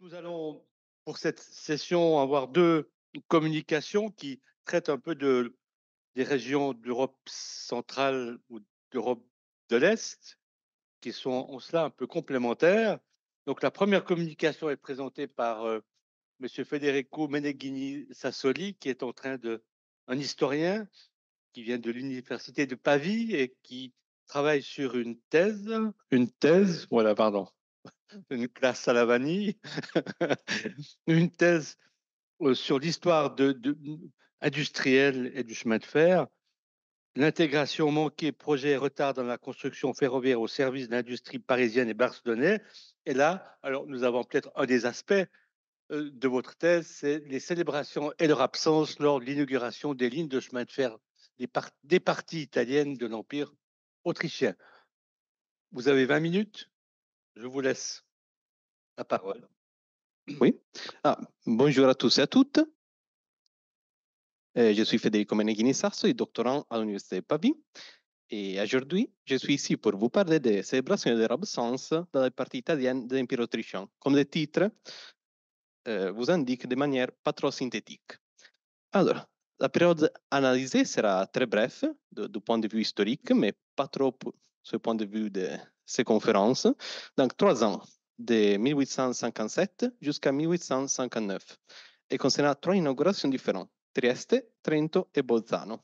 Nous allons, pour cette session, avoir deux communications qui traitent un peu des régions d'Europe centrale ou d'Europe de l'Est, qui sont en cela un peu complémentaires. Donc, la première communication est présentée par M. Federico Meneghini Sassoli, qui est un historien qui vient de l'université de Pavie et qui travaille sur voilà, pardon, une classe à la vanille, une thèse sur l'histoire industrielle et du chemin de fer, l'intégration manquée, projet et retard dans la construction ferroviaire au service de l'industrie parisienne et barcelonaise. Et là, alors nous avons peut-être un des aspects de votre thèse, c'est les célébrations et leur absence lors de l'inauguration des lignes de chemin de fer des parties italiennes de l'Empire autrichien. Vous avez 20 minutes, je vous laisse la parole. Oui. Bonjour à tous et à toutes. Je suis Federico Meneghini Sasso, doctorant à l'Université de Pavie. Et aujourd'hui, je suis ici pour vous parler des célébrations de l'absence de la partie italienne de l'Empire autrichien, comme le titre vous indique de manière pas trop synthétique. Alors, la période analysée sera très bref du point de vue historique, mais pas trop sur le point de vue de ces conférences. Donc, 3 ans, de 1857 jusqu'à 1859, et concernera 3 inaugurations différentes, Trieste, Trento et Bolzano.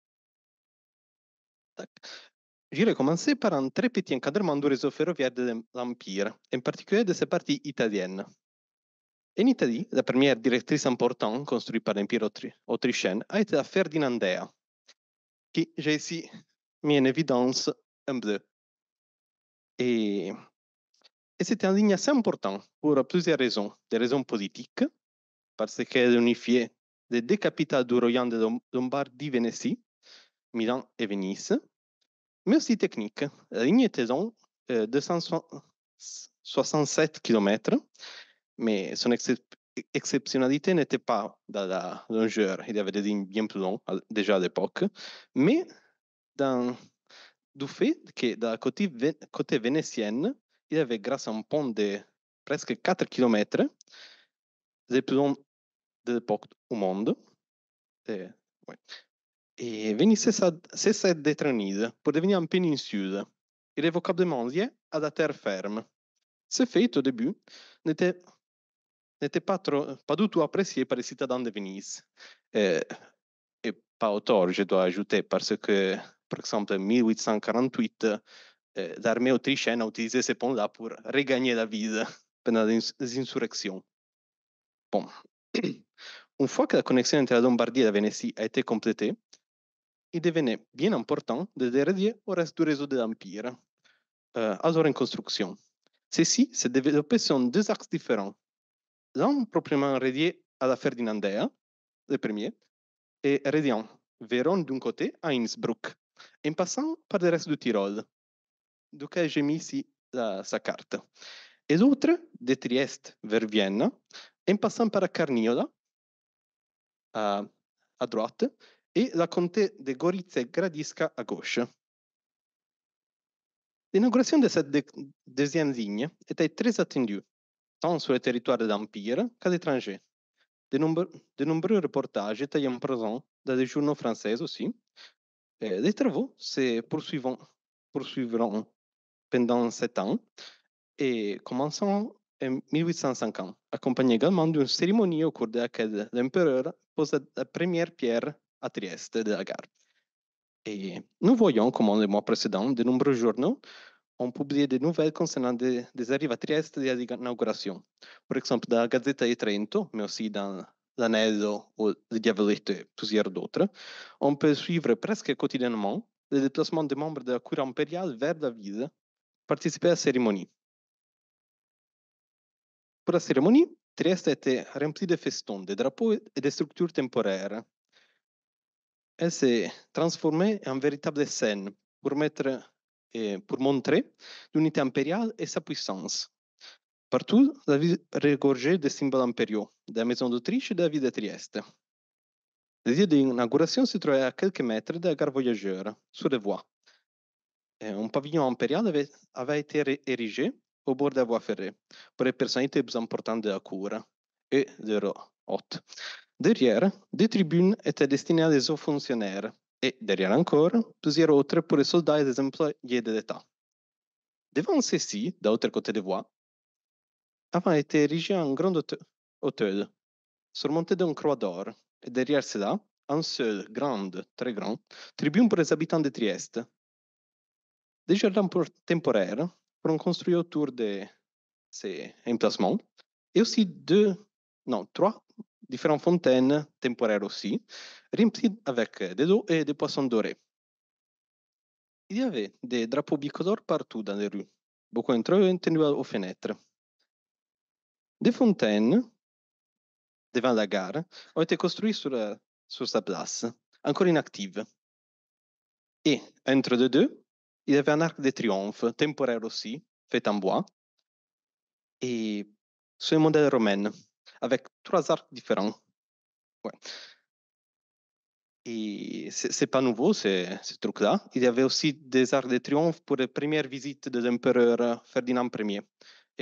Je vais commencer par un très petit encadrement du réseau ferroviaire de l'Empire, en particulier de ses parties italiennes. En Italie, la première directrice importante construite par l'Empire autrichien a été la Ferdinandea, qui j'ai ici mis en évidence en bleu. Et c'était une ligne assez importante pour plusieurs raisons. Des raisons politiques, parce qu'elle unifiait les deux capitales du royaume de Lombardie-Vénétie, Milan et Venise, mais aussi technique. La ligne était longue, 267 km, mais son exceptionnalité n'était pas dans la longueur. Il y avait des lignes bien plus longues déjà à l'époque, mais du fait que de la côté vénitienne, il y avait, grâce à un pont de presque 4 km, les plus longs de l'époque au monde. Et, ouais. Et Venise cessa d'être une île pour devenir une péninsule, irrévocablement liée à la terre ferme. Ce fait, au début, n'était pas du tout apprécié par les citadins de Venise. Et pas au tort, je dois ajouter, parce que, par exemple, en 1848, l'armée autrichienne a utilisé ces ponts-là pour regagner la ville pendant les insurrections. Bon. Une fois que la connexion entre la Lombardie et la Vénétie a été complétée, il devenait bien important de les relier au reste du réseau de l'Empire, alors en construction. Ceci s'est développé sur 2 axes différents. L'un proprement relié à la Ferdinandea, le premier, et reliant Vérone d'un côté à Innsbruck, en passant par le reste du Tyrol, duquel j'ai mis ici sa carte. Et l'autre, de Trieste vers Vienne, en passant par Carniola, à droite, et la comté de Gorizia et Gradisca à gauche. L'inauguration de cette deuxième ligne était très attendue, tant sur le territoire de l'Empire qu'à l'étranger. De nombreux reportages étaient en présent dans les journaux français aussi. Et les travaux se poursuivront pendant 7 ans et commençant en 1850, accompagné également d'une cérémonie au cours de laquelle l'empereur posa la première pierre à Trieste de la gare. Et nous voyons, comme les mois précédents, de nombreux journaux ont publié des nouvelles concernant des arrivées à Trieste et l'inauguration. Par exemple, dans la Gazzetta di Trento, mais aussi dans l'Anello ou le Diavoletto et plusieurs d'autres, on peut suivre presque quotidiennement les déplacements des membres de la cour impériale vers la ville, participer à la cérémonie. Pour la cérémonie, Trieste était remplie de festons, de drapeaux et de structures temporaires. Elle s'est transformée en véritable scène pour montrer l'unité impériale et sa puissance. Partout, la ville regorgeait de symboles impériaux, de la maison d'Autriche et de la ville de Trieste. Le lieu d'inauguration se trouvait à quelques mètres de la gare voyageurs, sur les voies. Un pavillon impérial avait été érigé au bord de la voie ferrée pour les personnalités plus importantes de la cour et de leur hôte. Derrière, des tribunes étaient destinées à des hauts fonctionnaires et derrière encore, plusieurs autres pour les soldats et les employés de l'État. Devant ceux-ci, de l'autre côté des voies, avait été érigé un grand hôtel surmonté d'une croix d'or et derrière cela, un seul, grande, très grand, tribune pour les habitants de Trieste. Des jardins temporaires foram construits autour de ces emplacements et aussi trois différentes fontaines temporaires aussi, remplies avec de l'eau et des poissons dorés. Il y avait des drapeaux bicolores partout dans les rues, beaucoup d'entre eux tenus aux fenêtres. Des fontaines devant la gare ont été construites sur sa place, encore inactive. Et entre les deux, il y avait un arc de triomphe temporaire aussi, fait en bois, et sur un modèle romain, avec 3 arcs différents. Ouais. Et c'est pas nouveau, ce truc-là. Il y avait aussi des arcs de triomphe pour les premières visites de l'empereur Ferdinand Ier, en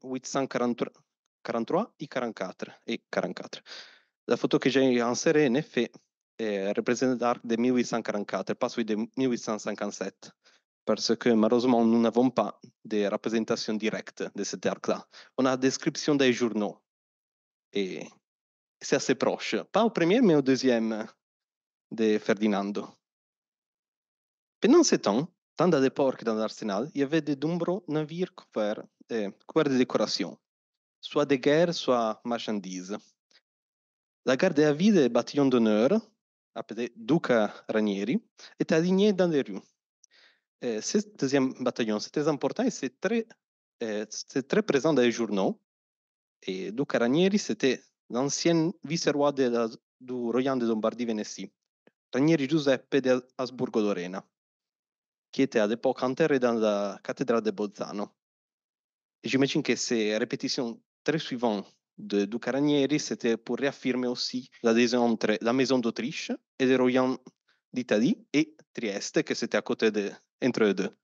1843 et 44. La photo que j'ai insérée, en effet, représente l'arc de 1844, pas celui de 1857. Parce que malheureusement, nous n'avons pas de représentation directe de cet arc-là. On a la description des journaux. Et c'est assez proche. Pas au premier, mais au deuxième de Ferdinando. Pendant ce temps, tant dans les ports que dans l'arsenal, il y avait de nombreux navires couverts de décorations, soit de guerre, soit marchandises. La garde à vie des bataillons d'honneur, appelé Duca Ranieri, est alignée dans les rues. Ce deuxième bataillon, c'est très important et c'est très présent dans les journaux. Et Duca Ranieri, c'était l'ancien vice-roi du royaume de Lombardie-Vénétie, Ranieri Giuseppe di Asburgo-Lorena, qui était à l'époque enterré dans la cathédrale de Bolzano. Et j'imagine que ces répétitions très suivantes de Duca Ranieri, c'était pour réaffirmer aussi l'adhésion entre la maison d'Autriche et le royaume d'Italie et Trieste, que c'était à côté entre eux deux.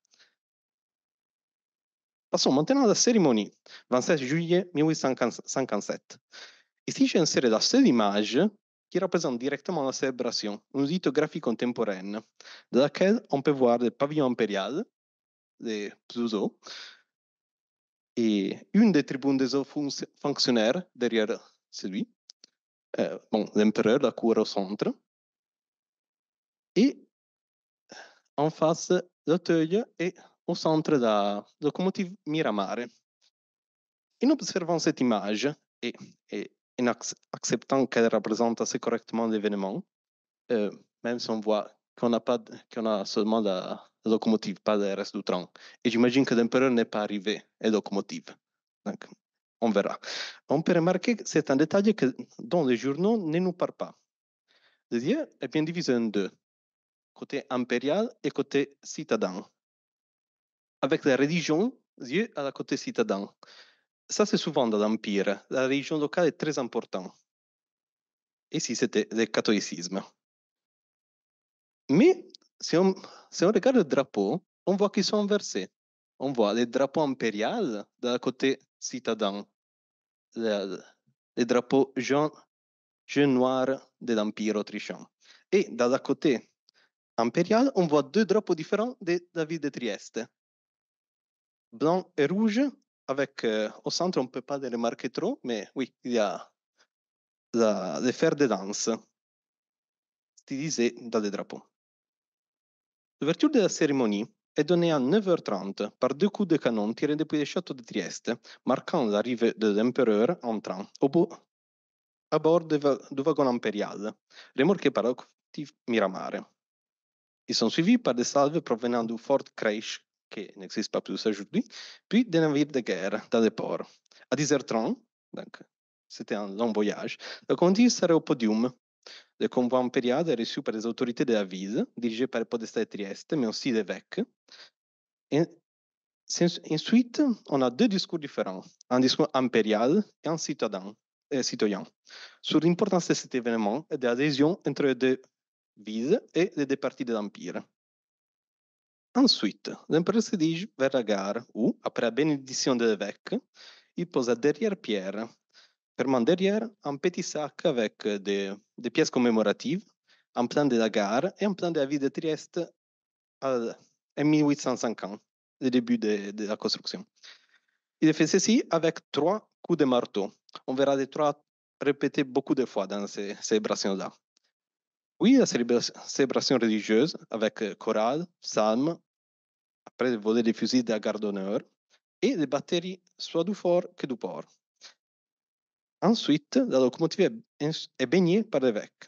Passons maintenant à la cérémonie, 27 juillet 1857. Ici, j'ai inséré la seule image qui représente directement la célébration, une lithographie contemporaine, de laquelle on peut voir le pavillon impérial, les plus hauts, et une des tribunes des hauts fonctionnaires derrière celui, l'empereur, la cour au centre, et en face, l'auteuil et au centre la locomotive Miramare. En observant cette image et en acceptant qu'elle représente assez correctement l'événement, même si on voit qu'on a seulement la locomotive, pas le reste du train. Et j'imagine que l'empereur n'est pas arrivé à la locomotive. Donc, on verra. On peut remarquer que c'est un détail dont les journaux ne nous parlent pas. Le lieu est bien divisé en deux, côté impérial et côté citadin. Avec la religion, lieu à la côté citadin. Ça, c'est souvent dans l'Empire. La religion locale est très importante. Ici, c'était le catholicisme. Mais si on regarde le drapeau, on voit qu'ils sont inversés. On voit les drapeaux impérial de côté citadin, les drapeaux jaune noir de l'Empire autrichien. Et dans le côté impérial, on voit 2 drapeaux différents de la ville de Trieste. Blanc et rouge, avec au centre, on ne peut pas les remarquer trop, mais oui, il y a les fers de lance stylisés dans les drapeaux. L'ouverture de la cérémonie est donnée à 9h30 par 2 coups de canon tirés depuis le château de Trieste, marquant l'arrivée de l'empereur en train à bord du wagon impérial, remorqué par la locomotive Miramare. Ils sont suivis par des salves provenant du Fort Kreisch, qui n'existe pas plus aujourd'hui, puis des navires de guerre dans les ports. À 10h30, donc c'était un long voyage, la locomotive serait au podium. Le convoi impérial est reçu par les autorités de la ville, dirigées par le podestat de Trieste, mais aussi l'évêque. Et ensuite, on a 2 discours différents, un discours impérial et un citoyen, sur l'importance de cet événement et de l'adhésion entre les 2 villes et les 2 parties de l'Empire. Ensuite, l'empereur se dirige vers la gare où, après la bénédiction de l'évêque, il posa derrière Pierre, fermant derrière un petit sac avec des pièces commémoratives, un plan de la gare et un plan de la ville de Trieste en 1850, le début de la construction. Il fait ceci avec 3 coups de marteau. On verra les 3 répétés beaucoup de fois dans ces célébrations-là. Oui, la célébration religieuse avec chorale, psalme, après le volet des fusils de la garde d'honneur et les batteries soit du fort que du port. Ensuite, la locomotive est baignée par l'évêque.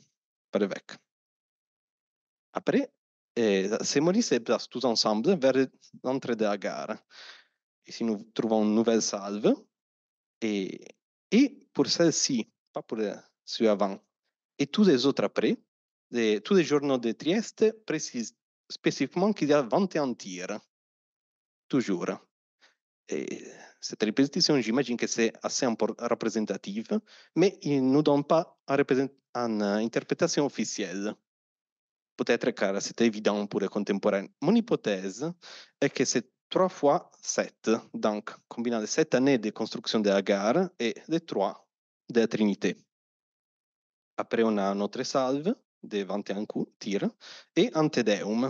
Après, la cérémonie se place tous ensemble vers l'entrée de la gare. Ici, nous trouvons une nouvelle salve. Et pour celle-ci, pas pour ceux avant, et tous les autres après, tous les journaux de Trieste précisent spécifiquement qu'il y a 21 tirs. Toujours. Et cette répétition, j'imagine que c'est assez représentative, mais il ne nous donne pas une interprétation officielle. Peut-être car c'est évident pour les contemporains. Mon hypothèse est que c'est 3 fois 7, donc combinant les 7 années de construction de la gare et les 3 de la Trinité. Après, on a notre salve de 21 tirs et un Te Deum.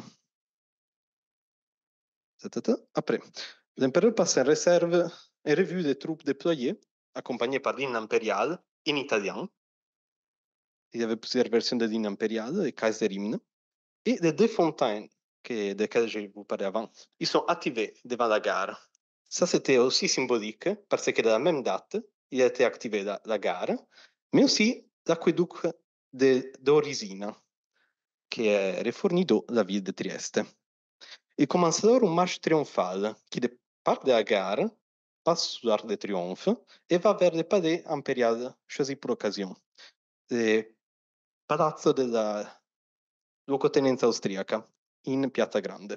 Après, l'empereur passe en réserve et revue des troupes déployées, accompagnées par l'hymne impérial en italien. Il y avait plusieurs versions de l'hymne impérial, le Kaiserhymne, et les 2 fontaines desquelles je vous parlais avant, ils sont activés devant la gare. Ça, c'était aussi symbolique parce que de la même date, il a été activé la gare, mais aussi l'aqueduc d'Orisina, qui est réfourni dans la ville de Trieste. Il commence alors une marche triomphale qui part de la gare, passe sous l'Arc de Triomphe et va vers le palais impérial choisi pour l'occasion, le palazzo della luogotenenza austriaca in Piazza Grande.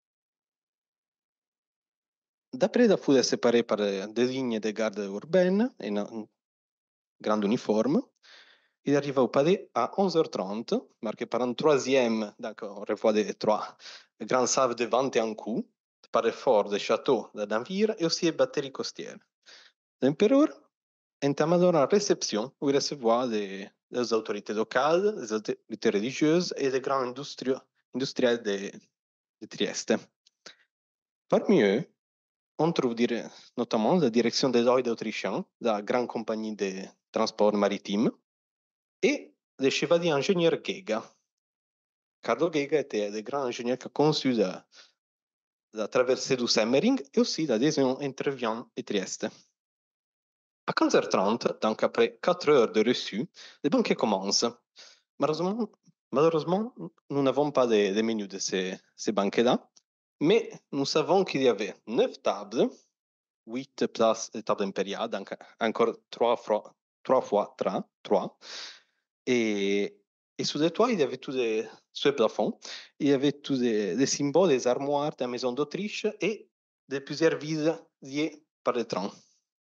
D'après la foule est séparée par des lignes de garde urbaine et un grand uniforme. Il arrive au palais à 11h30, marqué par un troisième, donc on revoit les 3 grands salves de 21 coups, par les forts des châteaux, de navires et aussi les batteries costières. L'empereur entame alors une réception où il recevoir les autorités locales, les autorités religieuses et les grands industriels de Trieste. Parmi eux, on trouve notamment la direction des Lloyd autrichiens, la grande compagnie de transport maritime, et le chevalier ingénieur Ghega. Carlo Ghega était le grand ingénieur qui a conçu la traversée du Semmering et aussi la liaison entre Vienne et Trieste. À 15h30, donc après 4 heures de reçu, le banquet commence. Malheureusement, nous n'avons pas les menus de ces banquets-là, mais nous savons qu'il y avait 9 tables, 8 places de table impériale, donc encore 3 fois 3. Et sous les toits, il y avait sur le plafond, il y avait tous les symboles, les armoires de la maison d'Autriche et de plusieurs villes liées par le train.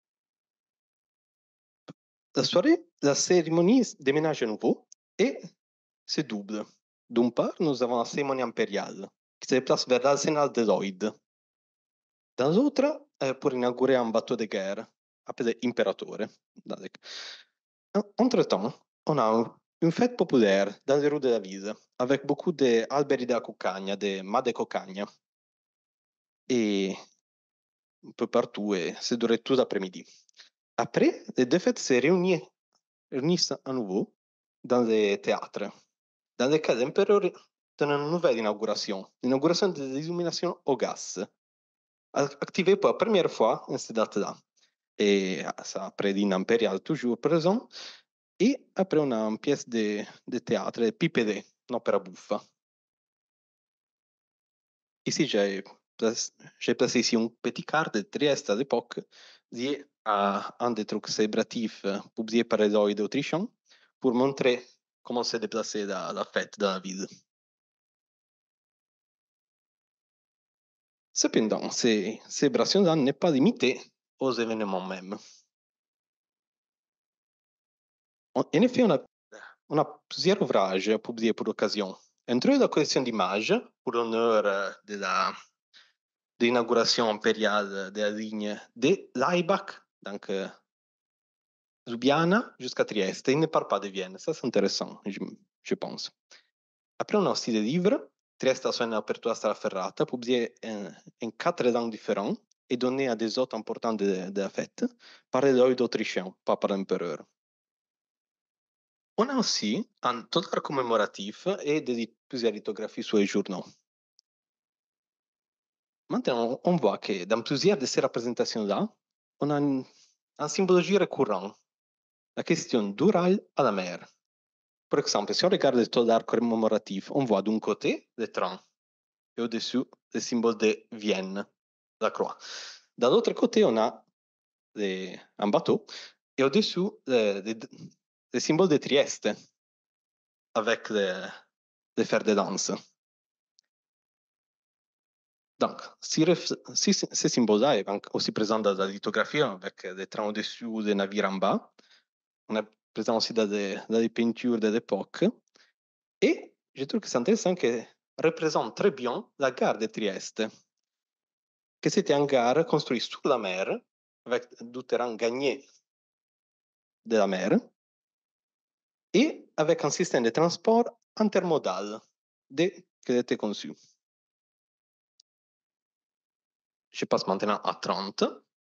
La soirée, la cérémonie déménage à nouveau et se double. D'une part, nous avons la cérémonie impériale qui se déplace vers l'arsenal de Lloyd. Dans l'autre, pour inaugurer un bateau de guerre appelé Imperatore. Entre-temps, on a une fête populaire dans les rues de la ville avec beaucoup d'alberi de la Cuccagna, de mâts de Cocagne. Et un peu partout, et ça durait tout l'après-midi. Après, les 2 fêtes se réunissent à nouveau dans les théâtres, dans lesquels l'empereur donne une nouvelle inauguration, l'inauguration de l'illumination au gaz, activée pour la première fois en cette date-là. Et ça, après l'hymne impérial toujours présent, et après on a une pièce de théâtre, Pipede, une opéra bouffa. Ici, j'ai placé ici un petit carte de Trieste à l'époque lié à un des trucs célébratifs publiés par les Lloyd autrichiens pour montrer comment s'est déplacée la fête dans la ville. Cependant, ces célébrations-là n'est pas limitées aux événements même. En effet, on a plusieurs ouvrages publiés pour l'occasion. Entre la collection d'images pour l'honneur de l'inauguration impériale de la ligne de Laibach, donc Ljubljana jusqu'à Trieste. Il ne parle pas de Vienne. Ça, c'est intéressant, je pense. Après, on a aussi des livres. Trieste a son apertura Strada publié en 4 langues différentes et donné à des hôtes importants de la fête par les lois autrichiens, pas par l'empereur. On a aussi un total commémoratif et plusieurs lithographies sur les journaux. Maintenant, on voit que dans plusieurs de ces représentations-là, on a une symbologie récurrente, la question du rail à la mer. Par exemple, si on regarde tout l'arc commémoratif, on voit d'un côté le train et au-dessus le symbole de Vienne, la croix. De l'autre côté, on a un bateau et au-dessous le symbole de Trieste avec les fers de lance. Donc, si ces symboles-là sont aussi présents dans la lithographie avec des trains au-dessus ou des navires en bas, on est présent aussi dans les peintures de l'époque. Et je trouve que c'est intéressant que représente très bien la gare de Trieste, que c'était une gare construite sur la mer, avec du terrain gagné de la mer, et avec un système de transport intermodal qui était conçu. Je passe maintenant à 30.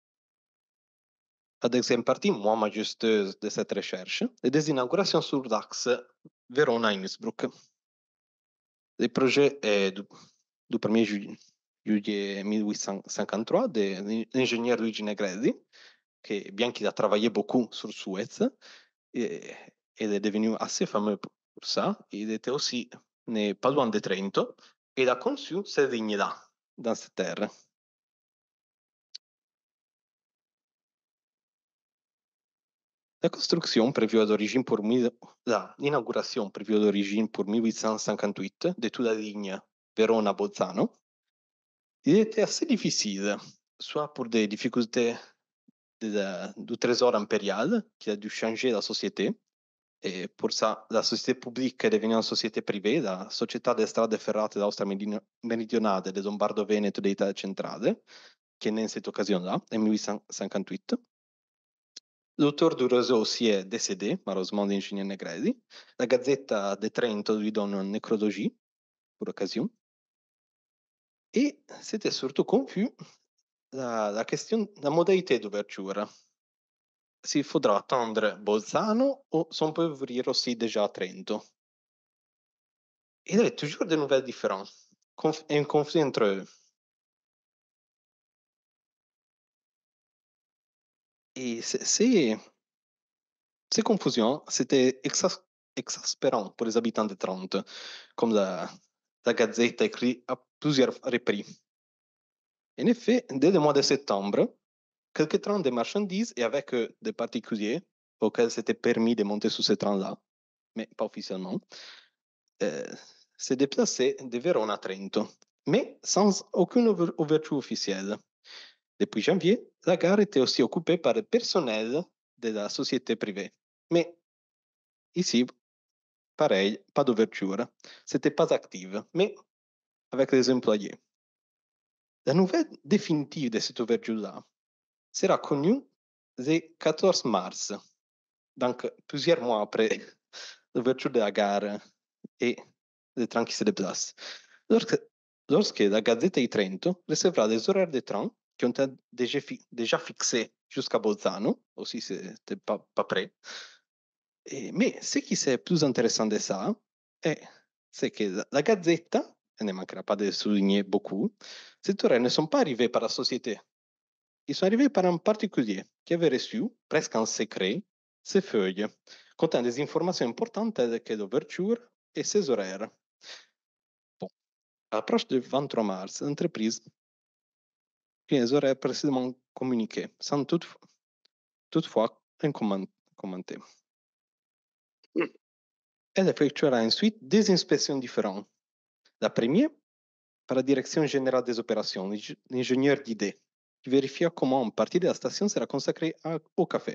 La deuxième partie moins majestueuse de cette recherche est des inaugurations sur l'axe Verona-Innsbruck. Le projet est du 1er juillet 1853 de l'ingénieur Luigi Negrelli, qui, bien qu'il a travaillé beaucoup sur Suez, il est devenu assez fameux pour ça. Il était aussi né pas loin de Trento et il a conçu ces lignes-là dans cette terre. L'inauguration prévue à l'origine pour 1858 de toute la ligne Verona-Bolzano, il était assez difficile, soit pour des difficultés du trésor impérial qui a dû changer la société, et pour ça la société publique est devenue une société privée, la Società delle Strade Ferrate d'Austria Meridionale de Lombardo-Veneto d'Italia Centrale, qui est née en cette occasion-là, en 1858. L'auteur du réseau aussi est décédé, malheureusement, l'ingénieur Negrelli. La Gazzetta de Trento lui donne une nécrologie pour l'occasion. Et c'était surtout confus la question, la modalité d'ouverture. S'il faudra attendre Bolzano ou si on peut ouvrir aussi déjà à Trento. Il y avait toujours des nouvelles différentes, un conflit entre eux. Et ces confusions, c'était exaspérant pour les habitants de Trente, comme la Gazette écrit à plusieurs reprises. En effet, dès le mois de septembre, quelques trains de marchandises et avec des particuliers auxquels c'était permis de monter sur ces trains-là, mais pas officiellement, se déplaçaient de Verona à Trento, mais sans aucune ouverture officielle. Depuis janvier, la gare était aussi occupée par le personnel de la société privée. Mais ici, pareil, pas d'ouverture. C'était pas active, mais avec les employés. La nouvelle définitive de cette ouverture-là sera connue le 14 mars, donc plusieurs mois après l'ouverture de la gare et les trains qui se déplacent. Lorsque la Gazzetta di Trento recevra les horaires des trains qui ont été déjà fixés jusqu'à Bolzano, aussi c'était pas prêt. Mais ce qui est plus intéressant de ça, c'est que la Gazzetta, elle ne manquera pas de souligner beaucoup, ces horaires ne sont pas arrivés par la société. Ils sont arrivés par un particulier qui avait reçu, presque en secret, ces feuilles contenant des informations importantes telles que l'ouverture et ses horaires. Bon. À l'approche du 23 mars, l'entreprise les horaires précédemment communiqués, sans toutefois commenter. Elle effectuera ensuite des inspections différentes. La première, par la Direction générale des opérations, l'ingénieur d'idées, qui vérifia comment une partie de la station sera consacrée au café.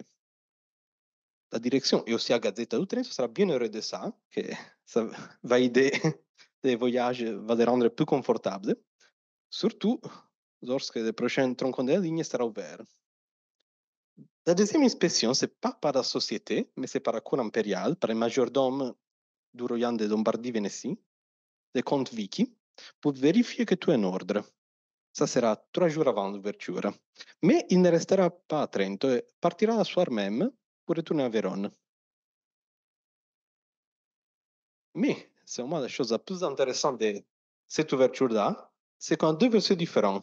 La direction et aussi la Gazzetta du Trento sera bien heureuse de ça, que ça va aider les voyages va les rendre plus confortables, surtout lorsque le prochain tronçon de la ligne sera ouvert. La deuxième inspection, ce n'est pas par la société, mais c'est par la cour impériale, par le majordome du royaume de Lombardie-Vénétie, le comte Vicky, pour vérifier que tout est en ordre. Ça sera 3 jours avant l'ouverture. Mais il ne restera pas à Trento et partira le soir même pour retourner à Vérone. Mais, selon moi, la chose la plus intéressante de cette ouverture-là, c'est qu'on a deux versions différentes.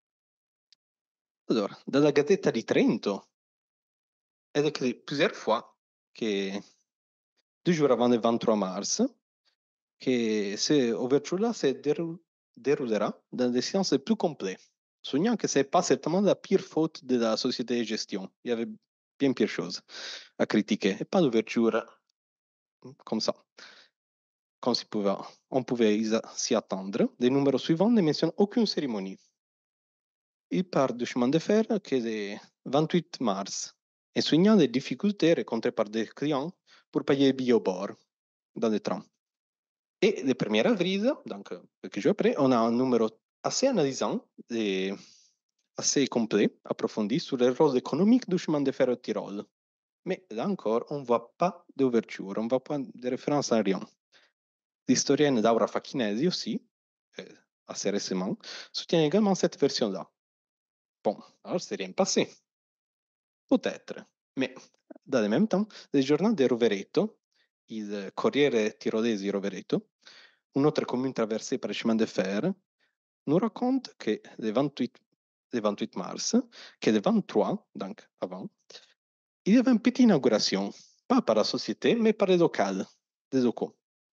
Alors, dans la Gazzetta di Trento, elle est écrit plusieurs fois que 2 jours avant le 23 mars, que cette ouverture-là se déroulera dans des silences les plus complets. Soulignant que ce n'est pas certainement la pire faute de la société de gestion. Il y avait bien pire chose à critiquer. Et pas d'ouverture comme ça. Comme on pouvait s'y attendre. Les numéros suivants ne mentionnent aucune cérémonie. Il part du chemin de fer que le 28 mars, et soulignant les difficultés rencontrées par des clients pour payer les billets au bord dans le tram. Et le 1er avril, donc quelques jours après, on a un numéro assez analysant et assez complet, approfondi sur le rôle économique du chemin de fer au Tyrol. Mais là encore, on ne voit pas d'ouverture, on ne voit pas de référence à rien. L'historienne Laura Facchinesi aussi, assez récemment, soutient également cette version-là. Bon, alors c'est rien passé. Peut-être. Mais dans le même temps, le journal de Rovereto, il Corriere Tirolese di Rovereto, une autre commune traversée par le chemin de fer, nous raconte que le 28 mars, que le 23, donc avant, il y avait une petite inauguration, pas par la société, mais par les locaux.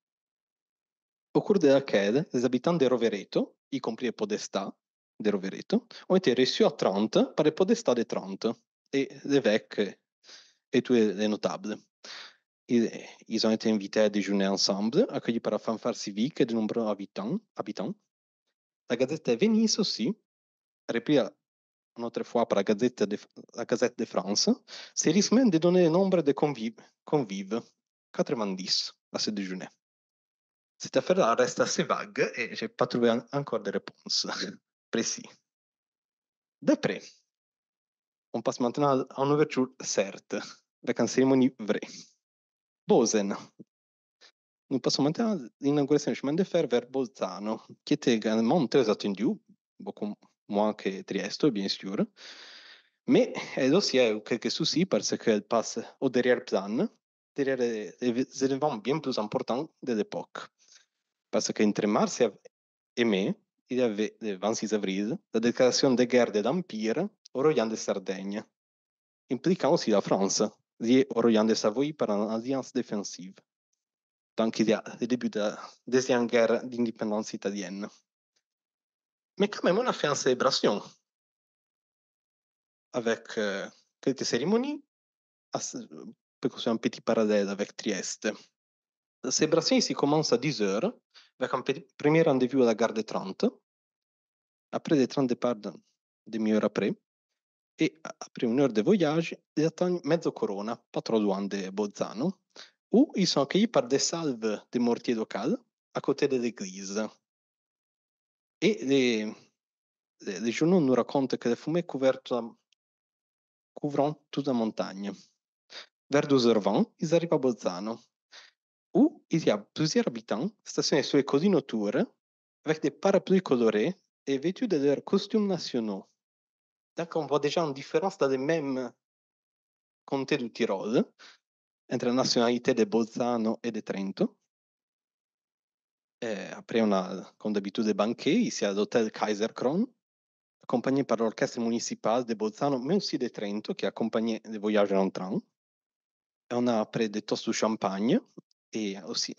Au cours de laquelle les habitants de Rovereto, y compris les podestats de Rovereto, ont été reçus à Trente par les podestats de Trente et l'évêque et tous les notables. Ils ont été invités à déjeuner ensemble, accueillis par la fanfare civique et de nombreux habitants. La Gazette de Venise aussi, repris une autre fois par la Gazette de France, se risque même de donner le nombre de convives, 90 à ce déjeuner. Cette affaire-là reste assez vague et je n'ai pas trouvé encore de réponse précise. D'après, on passe maintenant à une ouverture certes, avec une cérémonie vraie. Bosen. Nous passons maintenant à l'inauguration du chemin de fer vers Bolzano, qui était également très attendu, beaucoup moins que Trieste, bien sûr. Mais elle aussi a eu quelques soucis parce qu'elle passe au derrière-plan, derrière les événements bien plus importants de l'époque. Parce qu'entre mars et mai, il y avait le 26 avril la déclaration de guerre de l'Empire au royaume de Sardaigne, impliquant aussi la France, liée au royaume de Savoie par une alliance défensive. Donc il y a le début de la deuxième guerre d'indépendance italienne. Mais quand même, on a fait une célébration avec quelques cérémonies, peut un petit parallèle avec Trieste. La célébration ici commence à 10 heures, avec un premier rendez-vous à la gare de Trente. Après les 30 départs, demi-heure après, et après une heure de voyage, ils atteignent Mezzocorona, pas trop loin de Bolzano, où ils sont accueillis par des salves de mortiers locales à côté de l'église. Et les journaux nous racontent que les fumées couvrant toute la montagne. Vers 12h20, ils arrivent à Bolzano, où il y a plusieurs habitants stationnés sur les collines autour, avec des parapluies colorés et vêtus de leurs costumes nationaux. Donc on voit déjà une différence dans les mêmes comtés du Tyrol, entre la nationalité de Bolzano et de Trento. Et après, on a, comme d'habitude, des banquets ici à l'hôtel Kaiserkron, accompagné par l'orchestre municipal de Bolzano, mais aussi de Trento, qui accompagnait les voyageurs en train. Et on a après des toasts de champagne et aussi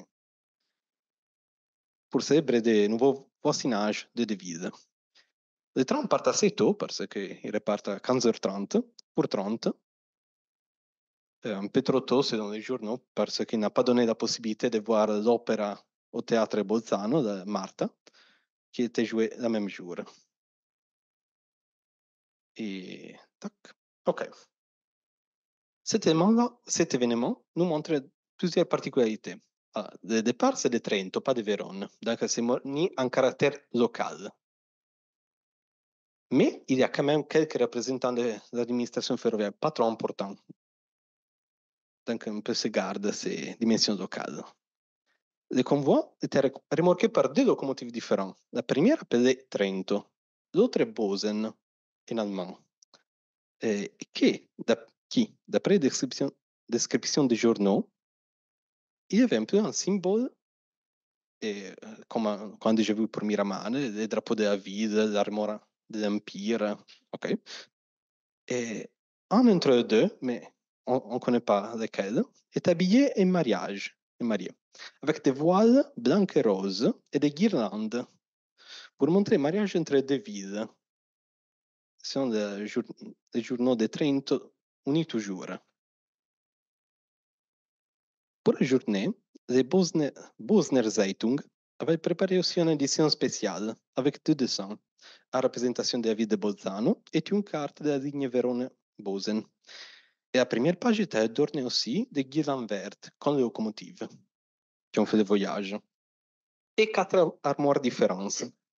pour célébrer des nouveaux voisinages de devises. Les trains partent assez tôt parce qu'ils repartent à 15h30 pour 30. Un peu trop tôt selon les journaux parce qu'il n'a pas donné la possibilité de voir l'opéra au théâtre Bolzano de Marta, qui était jouée le même jour. Et tac, ok. Cet événement nous montre plusieurs particularités. de départ, c'est de Trento, pas de Vérone. Donc, c'est mis en caractère local. Mais il y a quand même quelques représentants de l'administration ferroviaire, pas trop importants. Donc, on peut se garder ces dimensions locales. Le convoi était remorqué par deux locomotives différentes. La première appelée Trento, l'autre Bosen, en allemand. Qui, d'après description des journaux, il y avait un peu un symbole, comme quand j'ai vu pour Miramane, le drapeau de la ville, l'armoire de l'Empire. Okay. Et un entre les deux, mais on ne connaît pas lequel, est habillé en mariage, marié, avec des voiles blancs et roses et des guirlandes pour montrer le mariage entre les deux villes. Ce sont les journaux de Trento unis toujours. Pour la journée, les Bosner Zeitung avait préparé aussi une édition spéciale avec deux dessins à représentation de la ville de Bolzano et une carte de la ligne Verona-Bosen. Et la première page était adornée aussi de guirlandes vertes con les locomotives qui ont fait le voyage. Et quatre armoires différentes.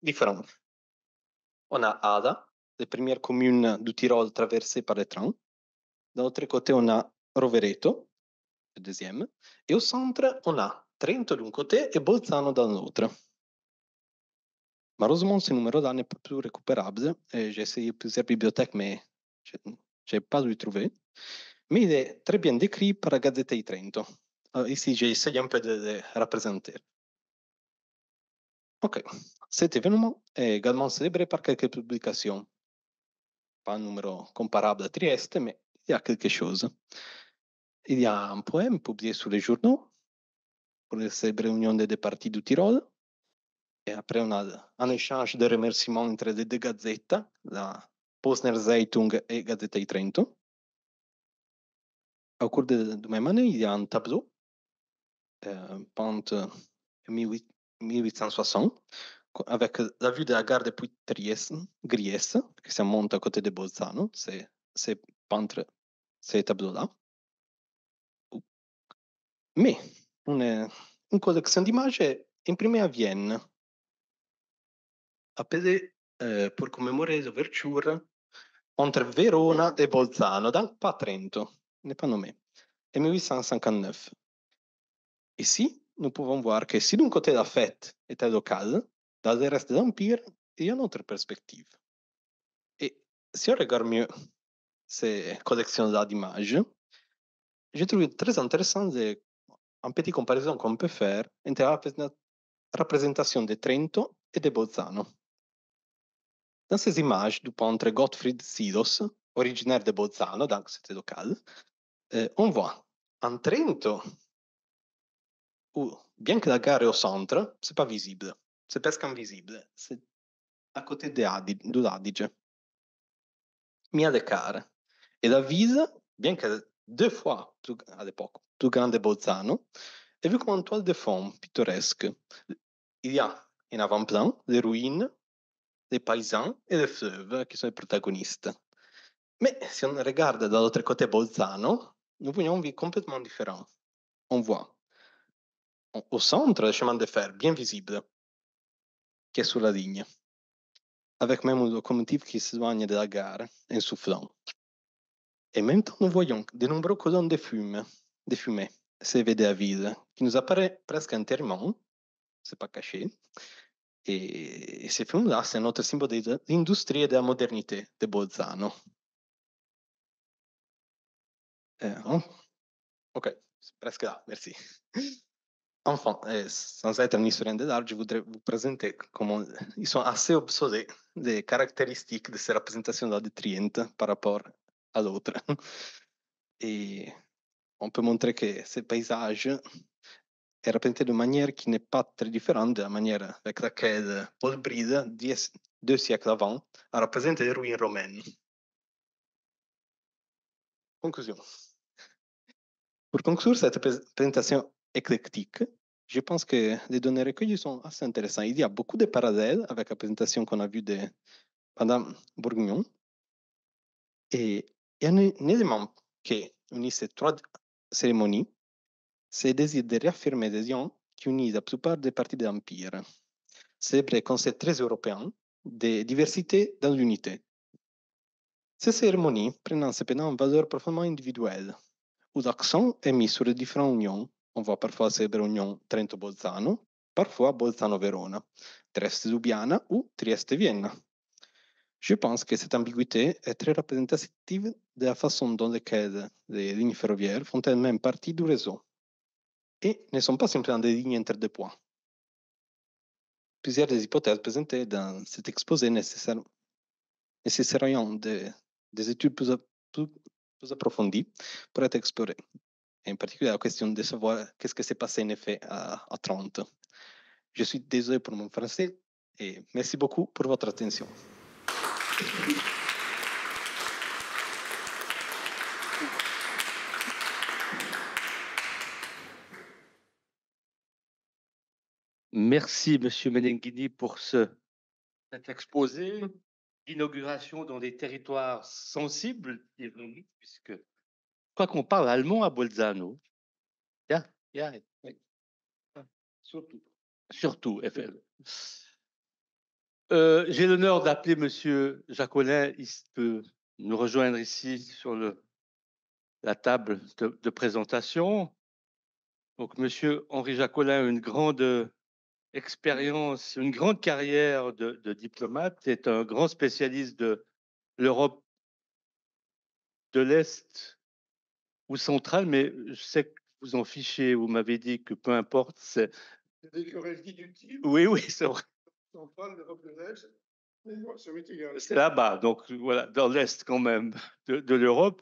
On a Ada, la première commune du Tyrol traversée par les trains. De l'autre côté, on a Rovereto, le deuxième. Et au centre, on a Trento d'un côté et Bolzano de l'autre. Malheureusement, ce numéro-là n'est pas plus récupérable. J'ai essayé plusieurs bibliothèques, mais je n'ai pas pu le trouver. Mais il est très bien décrit par la Gazzetta di Trento. Ici, j'ai essayé un peu de le représenter. Ok, cet événement est également célébré par quelques publications. Pas un numéro comparable à Trieste, mais il y a quelque chose. Il y a un poème publié sur les journaux pour la célèbre réunion des partis du Tyrol. Et après, on a un échange de remerciements entre les deux gazettes, la Bosner Zeitung et Gazzetta di Trento. Au cours de la même année, il y a un tableau peint en 1860 avec la vue de la gare de Puy-Griesse, qui se monte à côté de Bolzano. C'est peindre ces tableaux-là. Mais une collection d'images est imprimée à Vienne, appelée pour commémorer l'ouverture entre Verona et Bolzano, donc pas Trento, n'est pas nommé, en 1859. Ici, nous pouvons voir que si d'un côté la fête était locale, dans le reste de l'Empire, il y a une autre perspective. Et si on regarde mieux ces collections-là d'images, j'ai trouvé très intéressant une petite comparaison qu'on peut faire entre la représentation de Trento et de Bolzano. Dans ces images du peintre Gottfried Silos, originaire de Bolzano, donc c'était local, on voit en Trento, où bien que la gare est au centre, c'est pas visible, c'est presque invisible, c'est à côté de l'Adige. Mais à l'écart. Et la ville, bien que deux fois à l'époque plus grande de Bolzano, est vue comme une toile de fond pittoresque. Il y a en avant-plan les ruines, les paysans et les fleuves qui sont les protagonistes. Mais si on regarde de l'autre côté Bolzano, nous voyons une vie complètement différente. On voit au centre le chemin de fer bien visible qui est sur la ligne, avec même une locomotive qui s'éloigne de la gare en soufflant. Et même temps, nous voyons de nombreux colonnes de fumée s'élever de la ville, qui nous apparaît presque entièrement, c'est pas caché. Et ces films-là, c'est un autre symbole de l'industrie et de la modernité de Bolzano. Ok, c'est presque là, merci. Enfin, sans être un historien de l'art, je voudrais vous présenter comment ils sont assez obsolètes les caractéristiques de ces représentations-là de Trient par rapport à l'autre. Et on peut montrer que ce paysage est représenté de manière qui n'est pas très différente de la manière avec laquelle Paul Bride, 2 siècles avant, a représenté les ruines romaines. Conclusion. Pour conclure cette présentation éclectique, je pense que les données recueillies sont assez intéressantes. Il y a beaucoup de parallèles avec la présentation qu'on a vue de Madame Bourguignon. Et il y a un élément qui unit ces trois cérémonies, c'est le désir de réaffirmer des liens qui unissent la plupart des parties de l'Empire. Célébrer le concept très européen de diversité dans l'unité. Ces cérémonies prennent cependant une valeur profondément individuelle, où l'accent est mis sur les différentes unions. On voit parfois célébrer l'union Trento-Bolzano, parfois Bolzano-Verona, Trieste-Ljubljana ou Trieste-Vienne. Je pense que cette ambiguïté est très représentative de la façon dont les lignes ferroviaires font elles-mêmes partie du réseau et ne sont pas simplement des lignes entre deux points. Plusieurs des hypothèses présentées dans cet exposé nécessiteront des études plus approfondies pour être explorées. Et en particulier la question de savoir qu'est-ce qui s'est passé en effet à Trente. Je suis désolé pour mon français et merci beaucoup pour votre attention. Merci, Monsieur Melenghini, pour cet exposé d'inauguration dans des territoires sensibles, puisque je crois qu'on parle allemand à Bolzano. Oui. Surtout, effectivement. J'ai l'honneur d'appeler Monsieur Jacolin. Il peut nous rejoindre ici sur la table de présentation. Donc, Monsieur Henri Jacolin a une grande expérience, une grande carrière de diplomate, est un grand spécialiste de l'Europe de l'Est ou centrale, mais je sais que vous en fichez, vous m'avez dit que peu importe. C'est des querelles inutiles. Oui, c'est vrai. Centrale, l'Europe de l'Est, mais moi, ça m'est égal. C'est là-bas, donc voilà, dans l'Est quand même de l'Europe.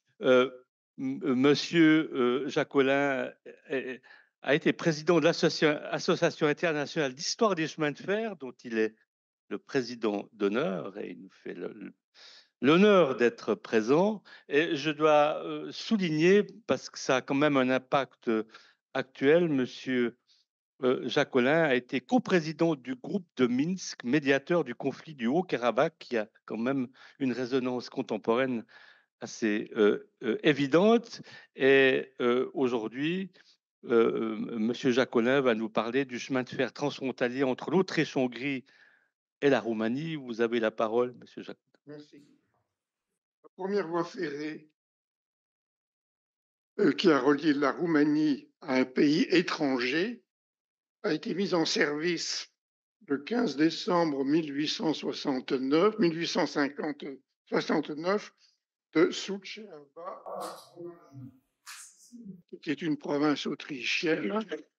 Monsieur Jacolin a été président de l'Association internationale d'histoire des chemins de fer, dont il est le président d'honneur, et il nous fait l'honneur d'être présent. Et je dois souligner, parce que ça a quand même un impact actuel, monsieur Jacolin a été coprésident du groupe de Minsk, médiateur du conflit du Haut-Karabakh, qui a quand même une résonance contemporaine assez évidente. Et aujourd'hui, Monsieur Jacolin va nous parler du chemin de fer transfrontalier entre l'Autriche-Hongrie et la Roumanie. Vous avez la parole, Monsieur Jacolin. Merci. La première voie ferrée qui a relié la Roumanie à un pays étranger a été mise en service le 15 décembre 1869 de Suceava, qui est une province autrichienne.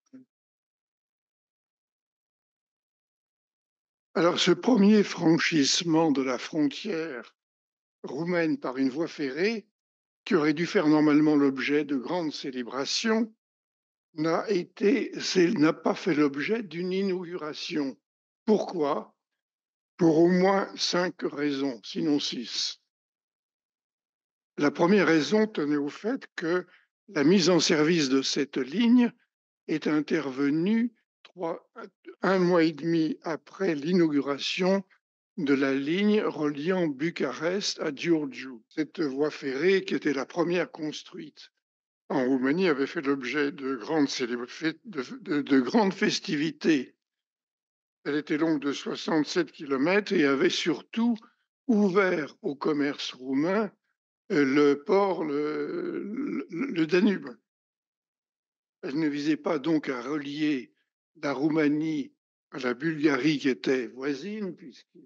Alors, ce premier franchissement de la frontière roumaine par une voie ferrée, qui aurait dû faire normalement l'objet de grandes célébrations, n'a pas fait l'objet d'une inauguration. Pourquoi? Pour au moins 5 raisons, sinon 6. La première raison tenait au fait que la mise en service de cette ligne est intervenue 1 mois et demi après l'inauguration de la ligne reliant Bucarest à Giurgiu. Cette voie ferrée, qui était la première construite en Roumanie, avait fait l'objet de grandes festivités. Elle était longue de 67 km et avait surtout ouvert au commerce roumain le port, le Danube. Elle ne visait pas donc à relier la Roumanie à la Bulgarie qui était voisine,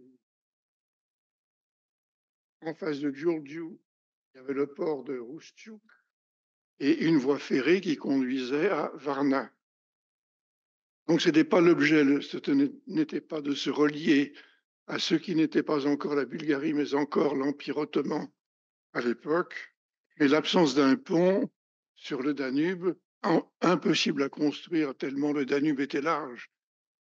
puisqu'en face de Giurgiu, il y avait le port de Roustiouk et une voie ferrée qui conduisait à Varna. Donc ce n'était pas de se relier à ce qui n'était pas encore la Bulgarie, mais encore l'Empire ottoman à l'époque, mais l'absence d'un pont sur le Danube, impossible à construire tellement le Danube était large,